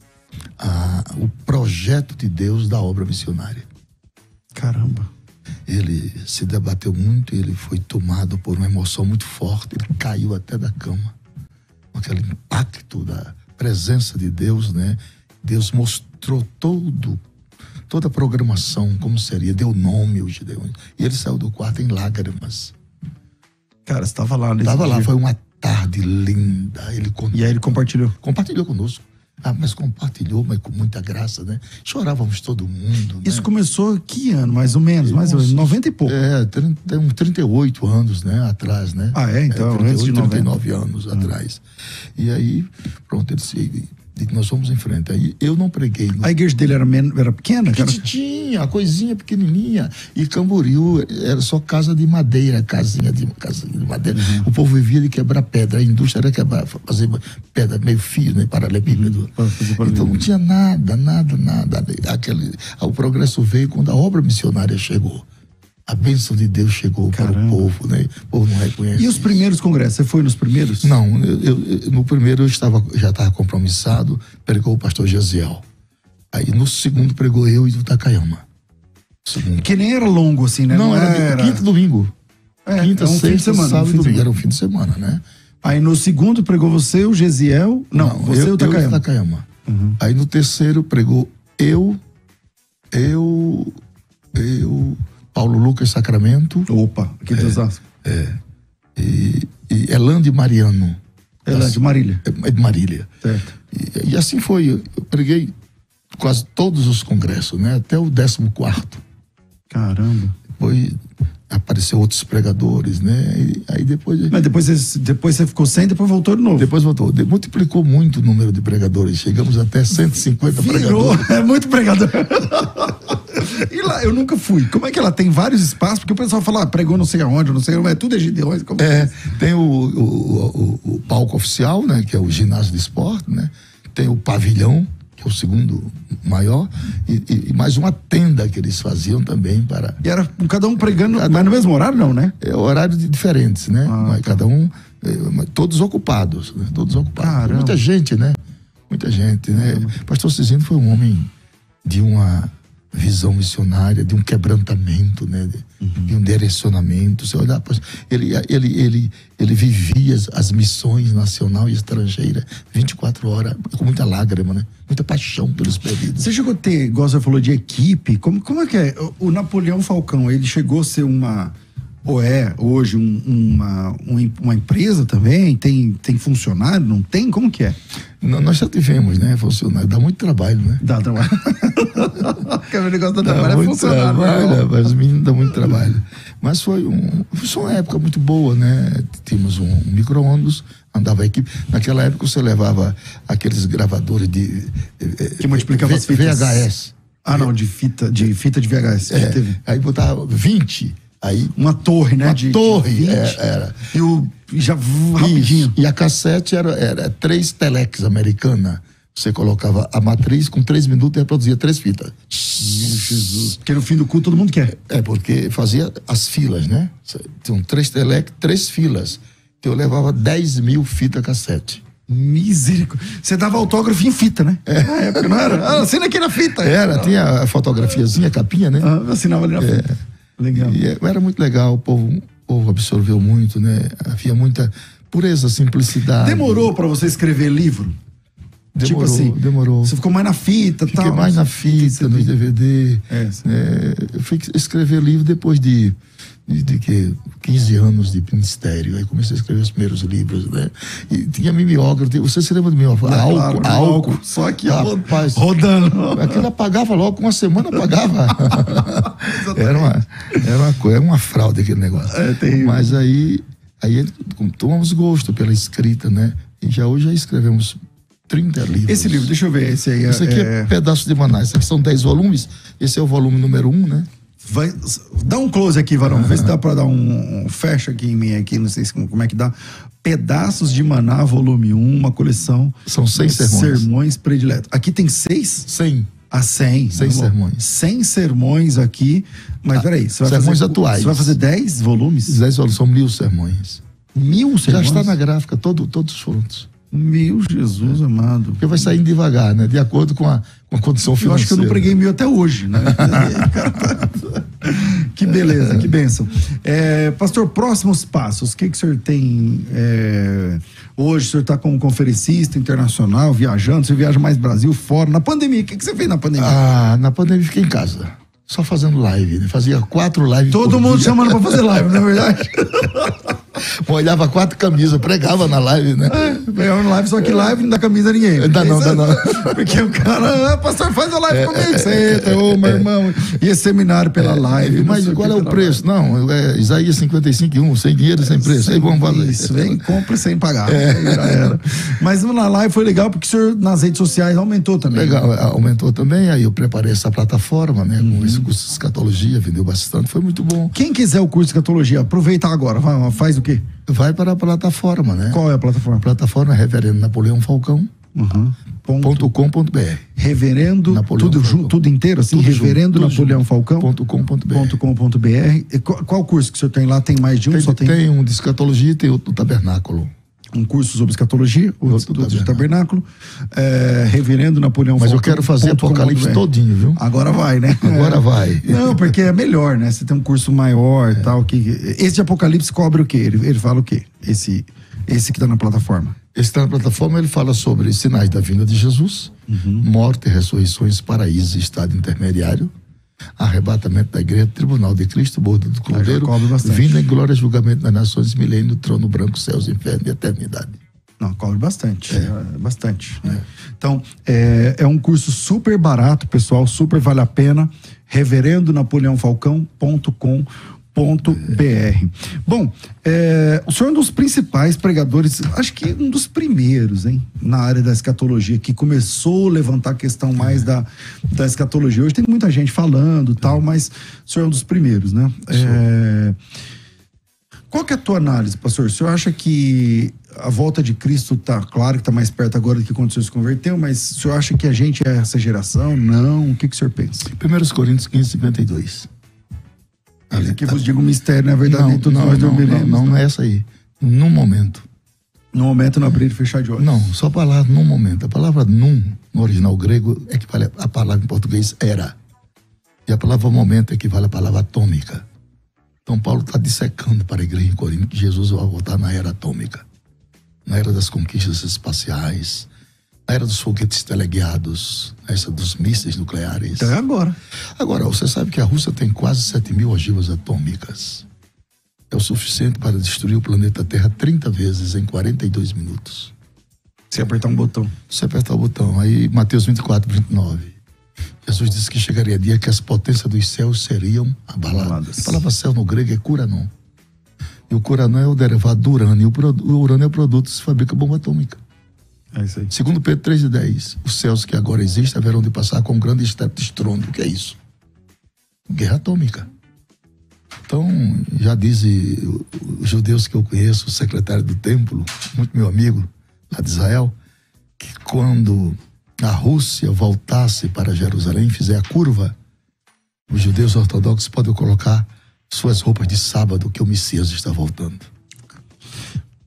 o projeto de Deus da obra missionária.
Caramba.
Ele se debateu muito, ele foi tomado por uma emoção muito forte, ele caiu até da cama. Com aquele impacto da presença de Deus, né? Deus mostrou toda a programação, como seria, deu nome aos Gideões. E ele saiu do quarto em lágrimas.
Cara, você estava lá nesse
Estava lá,
dia.
foi uma tarde linda.
E aí ele compartilhou?
Compartilhou conosco. Mas compartilhou, mas com muita graça, né? Chorávamos todo mundo.
Isso
né?
Começou que ano, mais ou menos? 90 e pouco.
38 anos, né? Atrás, né?
Então,
38,
antes de
39 anos atrás. E aí, pronto, ele disse, nós fomos em frente. Aí eu não preguei.
A igreja dele era pequena?
Tinha, a coisinha pequenininha. E Camboriú era só casa de madeira, casinha de madeira. O povo vivia de quebrar pedra. A indústria era fazer pedra meio fio, né? Paralelepípedo. Então não tinha nada. O progresso veio quando a obra missionária chegou. A bênção de Deus chegou para o povo, né? O povo não reconhece.
E os primeiros congressos? Você foi nos primeiros?
Não, no primeiro eu já estava compromissado, pregou o pastor Gesiel. Aí no segundo pregou eu e o Takayama.
Que nem era longo assim, né?
Não, era quinta e domingo. Quinta,
um
sexta,
fim de semana,
sábado e domingo. Era um fim de semana, né?
Aí no segundo pregou você, o Gesiel. Não, você e o Takayama.
Eu e o Takayama. Aí no terceiro pregou eu, Paulo Lucas Sacramento.
Opa, aqui de Osasco.
E Elande Mariano.
De Marília.
De Marília.
Certo.
E assim foi. Eu preguei quase todos os congressos, né? Até o 14º.
Caramba.
Depois apareceu outros pregadores, né? E aí depois...
Mas depois você ficou sem, depois voltou de novo.
Depois voltou. Multiplicou muito o número de pregadores. Chegamos até 150 pregadores.
É muito pregador. E lá, eu nunca fui. Como é que ela tem vários espaços? Porque o pessoal fala, pregou não sei aonde, não sei, mas tudo é Gideões.
Tem o palco oficial, né? Que é o ginásio de esporte, né? Tem o pavilhão, que é o segundo maior, e mais uma tenda que eles faziam também para...
E era cada um pregando, mas no mesmo horário não, né?
Horários diferentes, né? Mas cada um, todos ocupados, né? Todos ocupados.
Caramba.
Muita gente, né? Muita gente, né? O pastor Cizino foi um homem de uma visão missionária, de um quebrantamento, né? De um direcionamento. Você olhar, ele vivia as missões nacional e estrangeira 24 horas, com muita lágrima, né? Muita paixão pelos perdidos.
Você chegou a ter, igual você falou, de equipe, como é que é? O Napoleão Falcão, ele chegou a ser ou é hoje uma empresa também? Tem funcionário? Não tem? Como que é?
Nós já tivemos, né? Funcionário. Dá muito trabalho, né?
Dá trabalho. Porque o negócio da trabalho é funcionário.
Mas os meninos dão muito trabalho. Mas foi uma época muito boa, né? Tínhamos um micro-ônibus, andava a equipe. Naquela época você levava aqueles gravadores
que multiplicava as fitas.
VHS.
Não, de fita de VHS.
Aí botava 20. Aí,
uma torre, né?
Uma torre, era.
E já rapidinho.
E a cassete era 3 telex americana. Você colocava a matriz, com 3 minutos e reproduzia 3 fitas.
Meu Jesus. Porque no fim do culto todo mundo quer.
Porque fazia as filas, né? Tinham 3 telex, 3 filas. Então eu levava 10 mil fitas cassete.
Misericórdia. Você dava autógrafo em fita, né? Na época, não era? Assina aqui na fita.
Tinha a fotografiazinha, a capinha, né?
Assinava ali na fita. Legal.
E era muito legal, o povo absorveu muito, né? Havia muita pureza, simplicidade.
Demorou pra você escrever livro?
Demorou,
tipo assim,
demorou.
Você ficou mais na fita,
Fiquei
tal?
mais na fita, no DVD. Eu fui escrever livro depois de 15 anos de ministério. Aí comecei a escrever os primeiros livros, né? E tinha mimeógrafo. Você se lembra do mimeógrafo? Álcool.
Só que
rapaz,
rodando.
Aquilo apagava logo, com uma semana apagava. Era uma fraude aquele negócio.
Terrível.
Mas aí tomamos gosto pela escrita, né? E hoje já escrevemos 30 livros.
Esse livro, deixa eu ver. Esse
aqui é Pedaços de Maná. Esse aqui são 10 volumes. Esse é o volume número 1, né?
Dá um close aqui, Varão. Vê se dá pra dar um fecha aqui em mim, aqui, não sei como é que dá. Pedaços de Maná, volume 1, uma coleção.
São 100 sermões.
Sermões prediletos. Aqui tem 6?
100.
100.
100 sermões.
100 sermões aqui. Mas peraí, você vai
sermões
fazer,
atuais.
Você vai fazer 10 volumes?
10 volumes, são 1000 sermões.
1000 sermões?
Já está na gráfica, todos juntos.
Meu Jesus amado.
Porque vai saindo devagar, né? De acordo com a condição financeira.
Eu acho que eu não preguei 1000 até hoje, né? Que beleza, que bênção. Pastor, próximos passos. O que o senhor tem hoje? O senhor está como conferencista internacional, viajando, você viaja mais Brasil, fora. Na pandemia, o que você fez na pandemia?
Na pandemia fiquei em casa. Só fazendo live, né? Fazia 4 lives.
Todo mundo chamando pra fazer live, não é verdade?
Molhava 4 camisas, pregava na live, né?
Pregava na live, só que live não dá camisa a ninguém.
Dá não.
Porque o cara, pastor, faz a live comigo. Senta, meu irmão. E esse seminário pela live.
Mas qual é o preço? Live. Não, Isaías 55:1, sem dinheiro, sem preço. Aí vamos fazer.
Isso, vem, compra sem pagar. Já era. Mas na live foi legal porque o senhor nas redes sociais aumentou também.
Legal, aumentou também. Aí eu preparei essa plataforma, né? Com esse curso de escatologia, vendeu bastante, foi muito bom.
Quem quiser o curso de escatologia, aproveita agora. Faz o quê?
Vai para a plataforma, né?
Qual é a plataforma?
A plataforma é Reverendo Napoleão Falcão. .com.br.
Reverendo Napoleão tudo inteiro assim, tudo Reverendo junto, Napoleão Falcão .com.br. Qual curso que o senhor tem lá? Tem mais de um?
Tem um de escatologia e tem outro do tabernáculo.
Um curso sobre escatologia, outro do tabernáculo. Reverendo Napoleão
Falcão. Mas eu quero fazer Apocalipse todinho, viu?
Agora vai, né?
Agora vai.
Não, porque é melhor, né? Você tem um curso maior e tal. Esse de Apocalipse cobre o quê? Ele fala o quê? Esse que tá na plataforma.
Esse que tá na plataforma, ele fala sobre sinais da vinda de Jesus, morte, ressurreições, paraíso, estado intermediário, arrebatamento da igreja, tribunal de Cristo, bordo do Cordeiro, vinda em glória, julgamento das nações, milênio, trono branco, céus, inferno e eternidade.
Não, cobre bastante. Bastante. Então, é um curso super barato, pessoal, super vale a pena. reverendonapoleãofalcão.com.br. Bom, o senhor é um dos principais pregadores, acho que um dos primeiros, hein, na área da escatologia, que começou a levantar a questão mais da escatologia. Hoje tem muita gente falando tal, mas o senhor é um dos primeiros, né? Qual que é a tua análise, pastor? O senhor acha que a volta de Cristo claro que está mais perto agora do que quando o senhor se converteu, mas o senhor acha que a gente é essa geração? Não? O que o senhor pensa?
1 Coríntios 15:52.
Que vos digo um mistério, na verdade, nem todos nós dormiremos.
Não é essa aí. No momento.
No momento, não abrir e fechar de olhos.
Não, só a palavra no momento. A palavra num, no original grego, equivale a palavra em português era. E a palavra momento equivale à palavra atômica. Então Paulo está dissecando para a igreja em Corinto que Jesus vai voltar na era atômica. Na era das conquistas espaciais, na era dos foguetes teleguiados, essa dos mísseis nucleares.
Então é agora.
Agora, você sabe que a Rússia tem quase 7.000 ogivas atômicas. É o suficiente para destruir o planeta Terra 30 vezes em 42 minutos.
Se apertar um botão.
Se apertar o botão. Aí, Mateus 24:29. Jesus disse que chegaria dia que as potências dos céus seriam abaladas. A palavra céu no grego é curanon. E o curanon é o derivado do urânio. O urânio é o produto que se fabrica bomba atômica.
É isso aí.
Segundo Pedro 3:10, os céus que agora existem haverão de passar com um grande estrondo. O que é isso? Guerra atômica. Então, já dizem os judeus que eu conheço, o secretário do templo, muito meu amigo lá de Israel, que quando a Rússia voltasse para Jerusalém, fizer a curva, os judeus ortodoxos podem colocar suas roupas de sábado, que o Messias está voltando.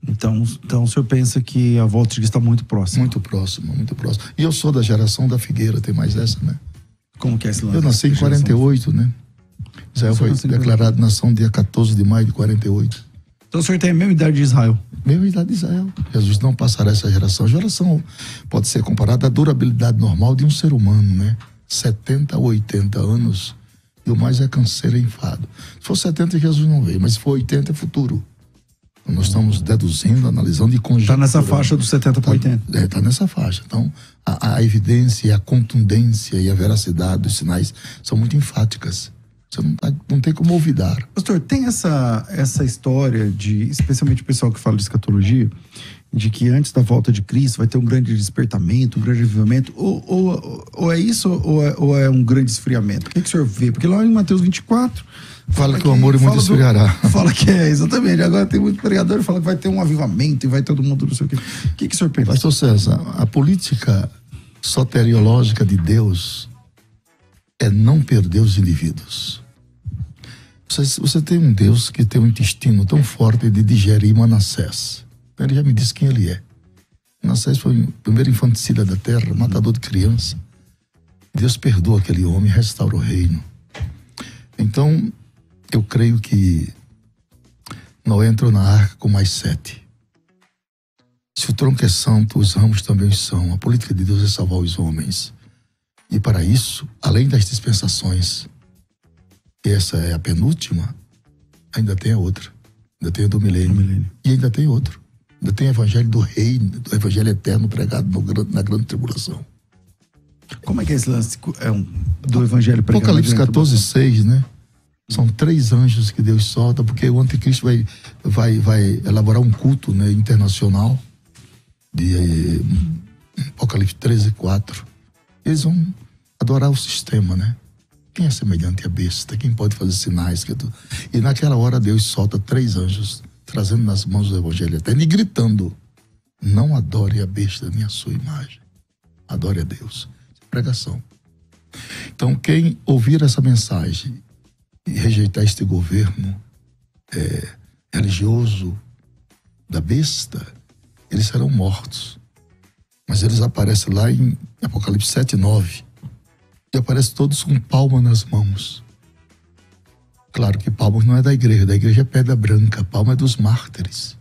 Então o senhor pensa que a volta de Cristo está muito próxima?
Muito próximo, muito próximo. E eu sou da geração da figueira, tem mais essa, né?
Como que é esse lance?
Eu nasci em 48, né? Israel foi declarado nação dia 14 de maio de 48.
Então o senhor tem a mesma idade de Israel?
Mesma idade de Israel. Jesus não passará essa geração. A geração pode ser comparada à durabilidade normal de um ser humano, né? 70 a 80 anos. E o mais é canseiro e enfado. Se for 70, Jesus não veio. Mas se for 80, é futuro. Nós estamos deduzindo, analisando e conjecturando.
Está nessa faixa dos 70 para 80.
Está nessa faixa. Então, a evidência, a contundência e a veracidade dos sinais são muito enfáticas. Você não tem como olvidar.
Pastor, tem essa história de, especialmente o pessoal que fala de escatologia, de que antes da volta de Cristo vai ter um grande despertamento, um grande avivamento, ou é isso, ou é um grande esfriamento? O que o senhor vê? Porque lá em Mateus 24...
Fala que o amor muito esfriará.
Fala que exatamente. Agora tem muito pregador que fala que vai ter um avivamento e vai todo mundo não sei o quê. O que o senhor pensa?
Pastor César, a política soteriológica de Deus é não perder os indivíduos. Você tem um Deus que tem um intestino tão forte de digerir Manassés. Ele já me disse quem ele é. Manassés foi o primeiro infanticida da terra, matador de criança. Deus perdoa aquele homem e restaura o reino. Então, eu creio que Noé entrou na arca com mais 7. Se o tronco é santo, os ramos também são. A política de Deus é salvar os homens. E para isso, além das dispensações, essa é a penúltima, ainda tem a outra. Ainda tem a do milênio. E ainda tem outro. Ainda tem o evangelho do reino, do evangelho eterno pregado na grande tribulação.
Como é que é esse lance do evangelho pregado?
Apocalipse 14, 6, né? São 3 anjos que Deus solta, porque o anticristo vai elaborar um culto, né, internacional, de Apocalipse 13, 4. Eles vão adorar o sistema, né? Quem é semelhante à besta? Quem pode fazer sinais? E naquela hora Deus solta 3 anjos, trazendo nas mãos o evangelho eterno e gritando: não adore a besta nem a sua imagem. Adore a Deus. Pregação. Então, quem ouvir essa mensagem e rejeitar este governo religioso da besta, eles serão mortos. Mas eles aparecem lá em Apocalipse 7, 9. E aparecem todos com palma nas mãos. Claro que palma não é da igreja é pedra branca, palma é dos mártires.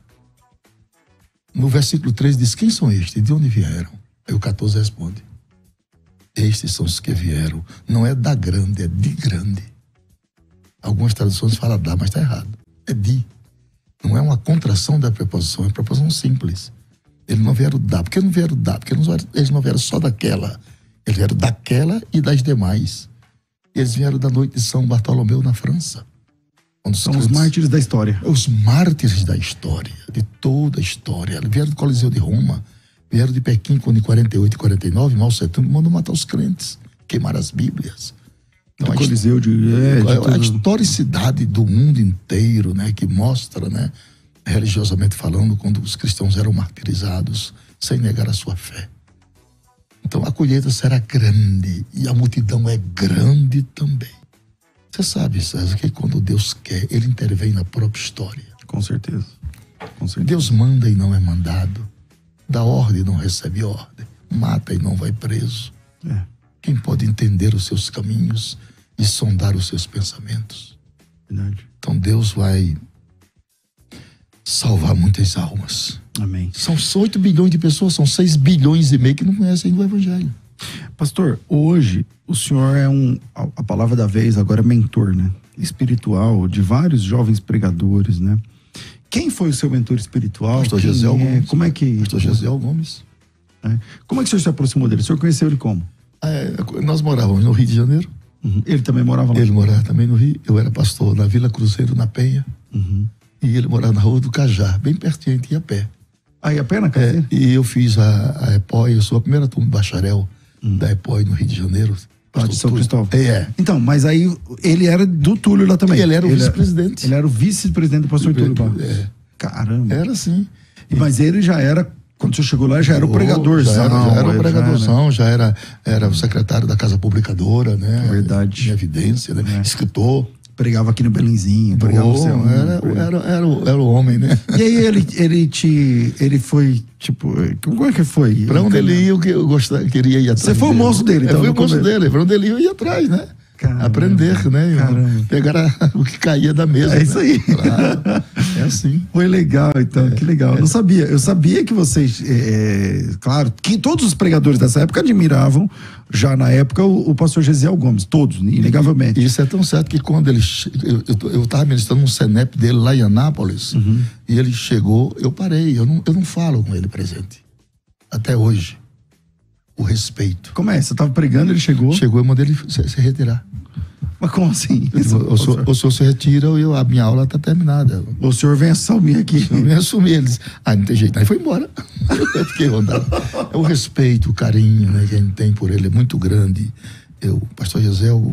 No versículo 3 diz: quem são estes? De onde vieram? Aí o 14 responde: estes são os que vieram. Não é da grande, é de grande. Algumas traduções falam da, mas está errado. É de. Não é uma contração da preposição, é uma preposição simples. Eles não vieram da. Por que não vieram da? Porque eles não vieram só daquela. Eles vieram daquela e das demais. Eles vieram da noite de São Bartolomeu, na França.
São os mártires da história.
Os mártires da história, de toda a história. Eles vieram do Coliseu de Roma. Vieram de Pequim, quando em 48 e 49, Mao Tse-tung mandou matar os crentes, queimar as Bíblias. Então,
do Coliseu
a historicidade do mundo inteiro, né, que mostra, né, religiosamente falando, quando os cristãos eram martirizados, sem negar a sua fé. Então a colheita será grande e a multidão é grande também. Você sabe, César, que quando Deus quer, Ele intervém na própria história.
Com certeza.
Deus manda e não é mandado. Dá ordem e não recebe ordem. Mata e não vai preso. Quem pode entender os seus caminhos e sondar os seus pensamentos?
Verdade.
Então Deus vai salvar muitas almas.
Amém.
São 8 bilhões de pessoas, são 6 bilhões e meio que não conhecem o evangelho.
Pastor, hoje o senhor é a palavra da vez agora é mentor, né? Espiritual de vários jovens pregadores, né? Quem foi o seu mentor espiritual?
Pastor Gesiel Gomes.
Como é que...
Pastor Gesiel Gomes.
Como é que o senhor se aproximou dele? O senhor conheceu ele como?
Nós morávamos no Rio de Janeiro.
Ele também morava lá?
Ele morava também no Rio. Eu era pastor na Vila Cruzeiro, na Penha. E ele morava na Rua do Cajá, bem pertinho, ia a pé.
Ia a pé na casa dele?
E eu fiz a EPOI, eu sou a primeira turma de bacharel da EPOI no Rio de Janeiro.
Lá de São Cristóvão.
Então,
mas aí ele era do Túlio lá também.
Ele era o vice-presidente.
Ele era o vice-presidente do pastor Túlio. Caramba.
Era assim.
Mas ele já era, quando você chegou lá, já era o pregadorzão.
Já era o pregadorzão, já era o secretário da Casa Publicadora, né?
Verdade.
Em evidência, né? Escritor.
pregava aqui no Belenzinho.
Era o homem, né?
E aí ele foi, tipo, como é que foi?
Pra onde ele ia, eu queria ir atrás.
Você foi o moço dele, então?
Eu fui o moço dele, pra onde ele ia, eu ia atrás, né?
Caramba,
aprender, né?
Caramba.
Pegar o que caía da mesa.
É isso aí.
Claro. É assim.
Foi legal, então, que legal. Eu não sabia. Eu sabia que vocês, claro, que todos os pregadores dessa época admiravam, já na época, o pastor Gesiel Gomes, todos, inegavelmente.
Isso é tão certo que quando ele... Eu estava ministrando um CENEP dele lá em Anápolis, e ele chegou, eu parei, eu não falo com ele presente. Até hoje. O respeito.
Como é? Você estava pregando, ele chegou?
Chegou, eu mandei ele se retirar.
Mas como assim?
O senhor se retira e a minha aula está terminada.
O senhor vem assumir aqui.
O senhor vem assumir. Ele disse, não tem jeito. Aí foi embora. Eu fiquei andando. É o respeito, o carinho, né, que a gente tem por ele é muito grande. O pastor Gesiel,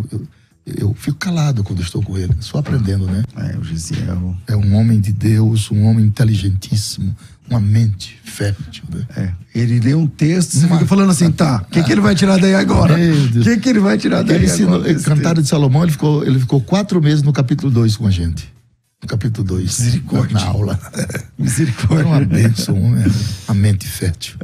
eu fico calado quando estou com ele, só aprendendo, né?
O Gesiel.
É um homem de Deus, um homem inteligentíssimo, uma mente fértil, né?
Ele lê um texto, você fica falando assim, tá, o que ele vai tirar daí agora? O que ele vai tirar daí agora?
Cantares de Salomão, ele ficou 4 meses no capítulo 2 com a gente. No capítulo 2.
Misericórdia.
Na aula.
Misericórdia.
É uma bênção, uma mente fértil.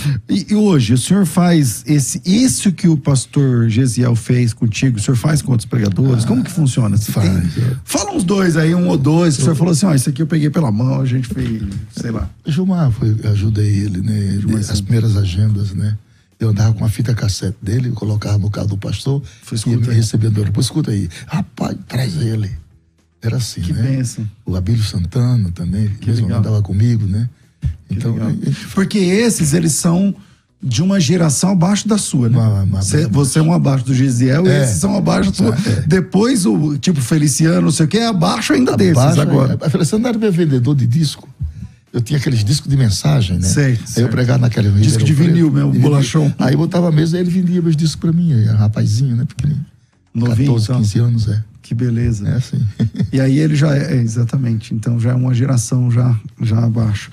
E hoje, o senhor faz isso que o pastor Gesiel fez contigo, o senhor faz com outros pregadores? Como que funciona? Fala uns 2 aí, 1 ou 2, que o senhor falou assim, isso aqui eu peguei pela mão, a gente fez, sei lá.
Gilmar, ajudei ele, né? As primeiras agendas, né? Eu andava com a fita cassete dele, colocava no carro do pastor, e ele recebedor. Depois, escuta aí, rapaz, traz ele. Era assim,
que
né?
Benção.
O Abílio Santana também, que andava comigo, né? Então,
porque eles são de uma geração abaixo da sua, né? Você é um abaixo do Gesiel e esses são abaixo da sua. Depois o tipo Feliciano, não sei o que, é abaixo ainda desses agora.
A Feliciano era meu vendedor de disco. Eu tinha aqueles discos de mensagem, né?
Sei,
aí eu pregava naquele...
Disco de vinil mesmo, bolachão.
Aí eu botava a mesa e ele vendia meus discos pra mim. Aí, rapazinho, né? Pequenininho.
Novinho,
14, 15 anos,
Que beleza.
É assim.
E aí ele já exatamente, então já é uma geração já abaixo.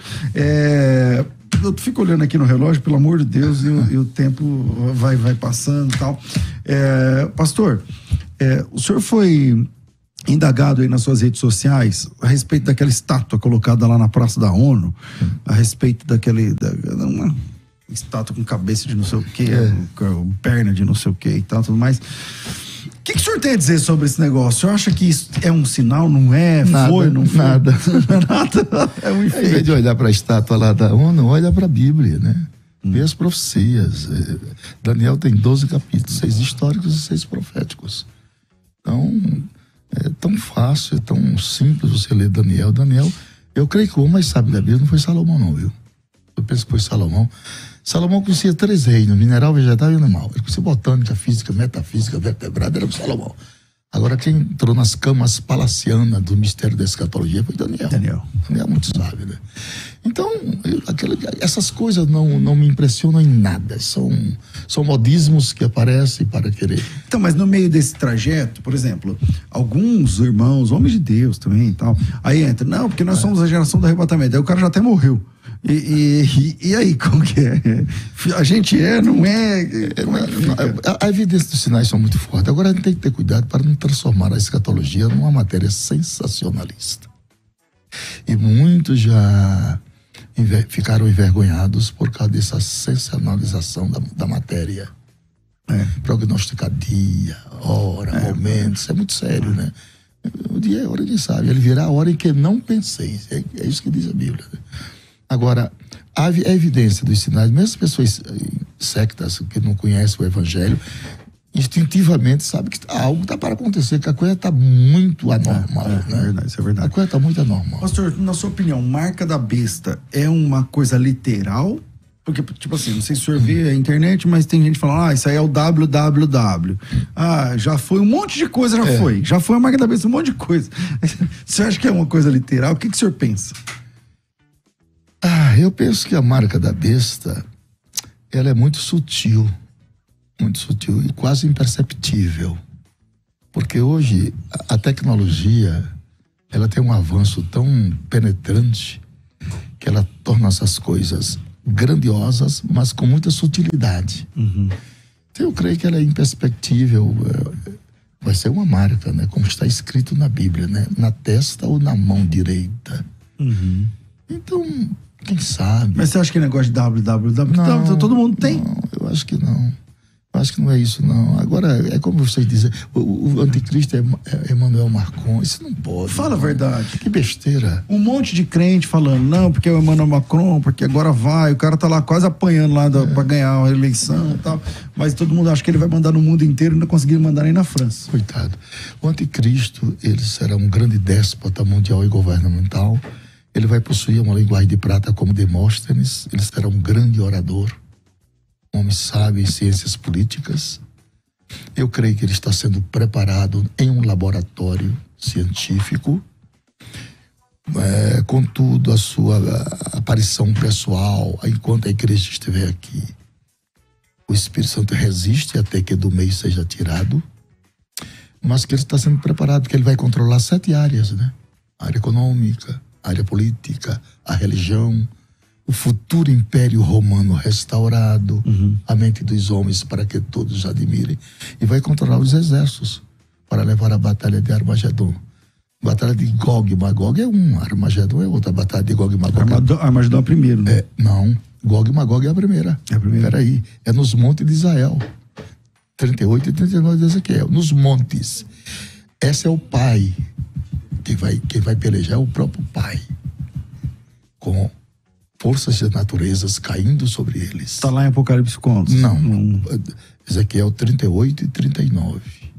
Eu fico olhando aqui no relógio, pelo amor de Deus, e o tempo vai passando e tal. Pastor, o senhor foi indagado aí nas suas redes sociais a respeito daquela estátua colocada lá na Praça da ONU, a respeito uma estátua com cabeça de não sei o quê, perna de não sei o quê e tal, tudo mais. O que o senhor tem a dizer sobre esse negócio? O senhor acha que isso é um sinal, não é?
Nada,
foi, não foi?
Nada.
Nada. É um enfeite.
Em vez de olhar para a estátua lá da ONU, olha para a Bíblia, né? Vê as profecias. Daniel tem 12 capítulos, 6 históricos e 6 proféticos. Então, é tão fácil, é tão simples você ler Daniel. Daniel, eu creio que o mais sábio da Bíblia não foi Salomão, não, viu? Eu penso que foi Salomão. Salomão conhecia 3 reinos, mineral, vegetal e animal. Ele conhecia botânica, física, metafísica, vertebrada, era o Salomão. Agora quem entrou nas camas palacianas do mistério da escatologia foi Daniel. Daniel é muito sábio, né? Então, essas coisas não me impressionam em nada. São modismos que aparecem para querer.
Então, mas no meio desse trajeto, por exemplo, alguns irmãos, homens de Deus também e tal, aí entra, não, porque nós somos a geração do arrebatamento. Aí o cara já até morreu. E aí, como que é? A gente não é? Como é que fica?
A evidência dos sinais são muito fortes. Agora a gente tem que ter cuidado para não transformar a escatologia numa matéria sensacionalista. E muitos já ficaram envergonhados por causa dessa sensacionalização da matéria. Prognosticar dia, hora, momento, isso é muito sério, né? O dia é a hora de sabe, ele virá a hora em que não penseis. É isso que diz a Bíblia. Agora, a evidência dos sinais, mesmo as pessoas sectas que não conhecem o Evangelho, instintivamente sabem que algo está para acontecer, que a coisa está muito anormal. Né?
É verdade, isso é verdade.
A coisa está muito anormal.
Pastor, na sua opinião, marca da besta é uma coisa literal? Porque, tipo assim, não sei se o senhor vê a internet, mas tem gente falando, isso aí é o www. Já foi, um monte de coisa já foi a marca da besta, um monte de coisa. Você acha que é uma coisa literal? O que o senhor pensa?
Eu penso que a marca da besta, ela é muito sutil e quase imperceptível. Porque hoje a tecnologia, ela tem um avanço tão penetrante que ela torna essas coisas grandiosas, mas com muita sutilidade. Então eu creio que ela é imperceptível. vai ser uma marca, né? Como está escrito na Bíblia, né? Na testa ou na mão direita. Então, quem sabe?
Mas você acha que é negócio de www?
Não,
todo mundo tem?
Não, eu acho que não. Eu acho que não é isso, não. Agora, é como vocês dizem, o anticristo é Emmanuel Macron. Isso não pode.
Fala a verdade.
Que besteira.
Um monte de crente falando, não, porque é o Emmanuel Macron, porque agora vai, o cara tá lá quase apanhando lá pra ganhar a eleição e tal. Mas todo mundo acha que ele vai mandar no mundo inteiro e não conseguiu mandar nem na França.
Coitado. O anticristo, ele será um grande déspota mundial e governamental. Ele vai possuir uma linguagem de prata como Demóstenes. Ele será um grande orador, um homem sábio em ciências políticas. Eu creio que ele está sendo preparado em um laboratório científico. Contudo, a sua aparição pessoal, enquanto a igreja estiver aqui, o Espírito Santo resiste até que do meio seja tirado, mas que ele está sendo preparado, que ele vai controlar 7 áreas, né? A área econômica, a área política, a religião, o futuro império romano restaurado, a mente dos homens para que todos admirem, e vai controlar os exércitos para levar a batalha de Armagedon. Batalha de Gog e Magog é um, Armagedon é outra. A batalha de Gog e Magog
Armagedon é o primeiro, né?
Não, Gog e Magog é a primeira.
É a primeira.
Peraí, é nos montes de Israel, 38 e 39 de Ezequiel, nos montes. Esse é o pai. Quem vai pelejar é o próprio pai, com forças da natureza caindo sobre eles.
Está lá em Apocalipse quantos?
Não. Ezequiel 38 e 39.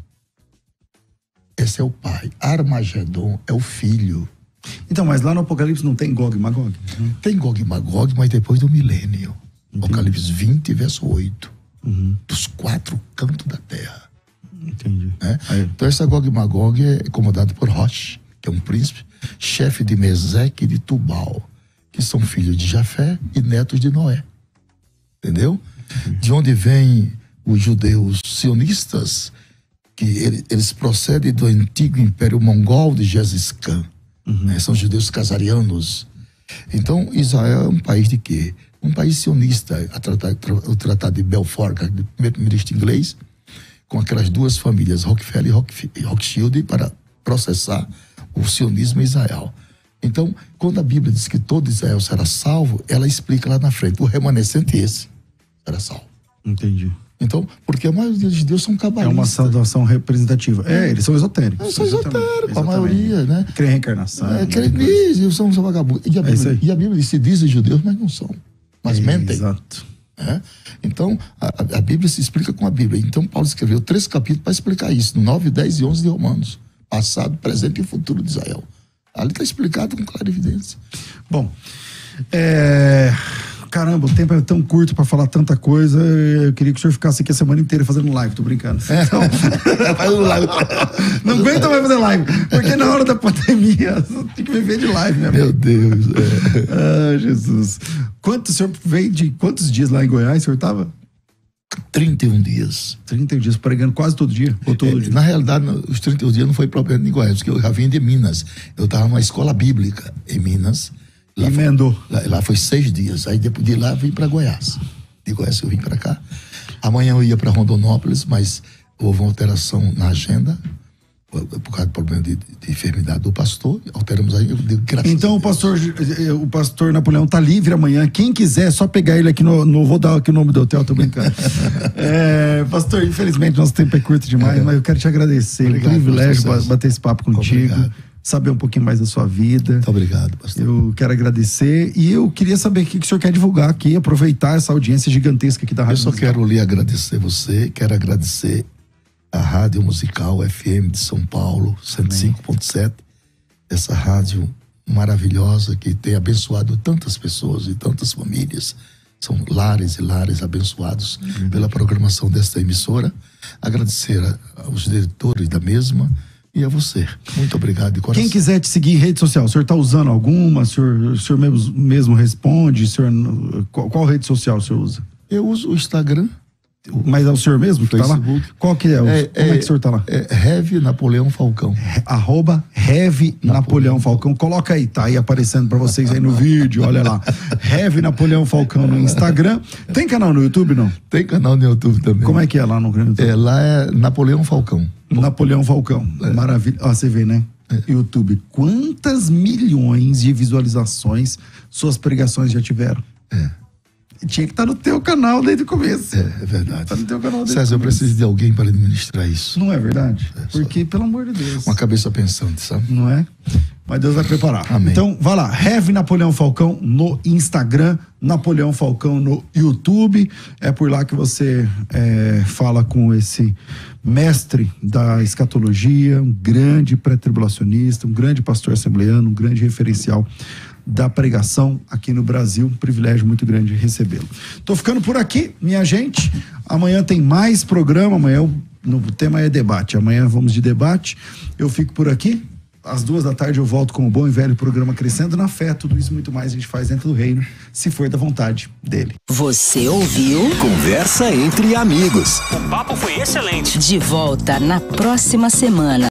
Esse é o pai. Armagedon é o filho.
Então, mas lá no Apocalipse não tem Gog e Magog?
Tem Gog e Magog, mas depois do milênio. Apocalipse 20, verso 8. Dos 4 cantos da terra.
Entendi.
Né? Então, essa Gog e Magog é comandado por Rosh, que é um príncipe, chefe de Meseque e de Tubal, que são filhos de Jafé e netos de Noé. Entendeu? De onde vêm os judeus sionistas, que eles procedem do antigo império mongol de Gengis Khan. Né? São judeus casarianos. Então, Israel é um país de quê? Um país sionista. O Tratado de Balfour, que é o primeiro-ministro inglês, com aquelas 2 famílias, Rockefeller e Rothschild, para processar o sionismo em Israel. Então, quando a Bíblia diz que todo Israel será salvo, ela explica lá na frente, o remanescente esse será salvo.
Entendi.
Então, porque a maioria de Deus são cabalistas.
É uma salvação representativa. Eles são esotéricos.
Eles são esotéricos, a maioria, né?
Crê em reencarnação.
Eles são vagabundos. E a Bíblia diz, se dizem judeus, mas não são. Mas mentem.
Exato.
Então, a Bíblia se explica com a Bíblia. Então, Paulo escreveu 3 capítulos para explicar isso. 9, 10 e 11 de Romanos. Passado, presente e futuro de Israel. Ali está explicado com clara evidência.
Bom, caramba, o tempo é tão curto para falar tanta coisa. Eu queria que o senhor ficasse aqui a semana inteira fazendo live, tô brincando. Então, não aguenta mais fazer live, porque na hora da pandemia tem que viver de live, né?
Meu Deus.
Ah, Jesus. O senhor veio de quantos dias lá em Goiás o senhor estava?
31 dias.
31 dias, pregando quase todo dia? Ou todo dia?
Na realidade, os 31 dias não foi propriamente em Goiás, porque eu já vim de Minas. Eu estava numa escola bíblica em Minas.
Emendou.
Lá foi 6 dias. Aí depois de lá eu vim para Goiás. De Goiás eu vim para cá. Amanhã eu ia para Rondonópolis, mas houve uma alteração na agenda por causa do problema de enfermidade do pastor. Alteramos aí. Eu digo,
então o pastor Napoleão tá livre amanhã. Quem quiser, é só pegar ele aqui no vou dar aqui o nome do hotel, tô brincando. Pastor, infelizmente nosso tempo é curto demais, mas eu quero te agradecer. Obrigado, é um privilégio bater esse papo contigo. Obrigado. Saber um pouquinho mais da sua vida.
Muito obrigado, pastor.
Eu quero agradecer e eu queria saber o que o senhor quer divulgar aqui, aproveitar essa audiência gigantesca aqui da Rádio
Musical. Eu só quero lhe agradecer você, quero agradecer a Rádio Musical FM de São Paulo, 105.7, essa rádio maravilhosa que tem abençoado tantas pessoas e tantas famílias. São lares e lares abençoados pela programação desta emissora. Agradecer aos diretores da mesma e a você. Muito obrigado de coração.
Quem quiser te seguir em rede social, o senhor está usando alguma? O senhor mesmo responde? Qual rede social o senhor usa?
Eu uso o Instagram,
Mas é o senhor mesmo que
Facebook.
tá lá? Qual que é? Como é que o senhor tá lá?
Heavy Napoleão Falcão.
@Heavy Napoleão Falcão. Coloca aí, tá aí aparecendo pra vocês aí no vídeo, olha lá. Heavy Napoleão Falcão no Instagram. Tem canal no YouTube, não?
Tem canal no YouTube também.
Como é que é lá no YouTube?
Lá é Napoleão Falcão.
Napoleão Falcão. Maravilha. Ó, você vê, né? YouTube. Quantas milhões de visualizações suas pregações já tiveram? Tinha que estar no teu canal desde o começo.
É verdade.
Tá no teu canal desde
César,
o
eu
começo.
preciso de alguém para administrar isso.
Não é verdade? Porque, pelo amor de Deus.
Uma cabeça pensante, sabe?
Não é? Mas Deus vai preparar.
Amém.
Então, vai lá. Heavy Napoleão Falcão no Instagram, Napoleão Falcão no YouTube. É por lá que você fala com esse mestre da escatologia, um grande pré-tribulacionista, um grande pastor assembleano, um grande referencial da pregação aqui no Brasil. Um privilégio muito grande recebê-lo. Tô ficando por aqui, minha gente. Amanhã tem mais programa. Amanhã o tema é debate. Amanhã vamos de debate. Eu fico por aqui. Às 14h eu volto com o bom e velho programa Crescendo na Fé. Tudo isso e muito mais a gente faz dentro do reino, se for da vontade dele.
Você ouviu Conversa Entre Amigos. O papo foi excelente.
De volta na próxima semana.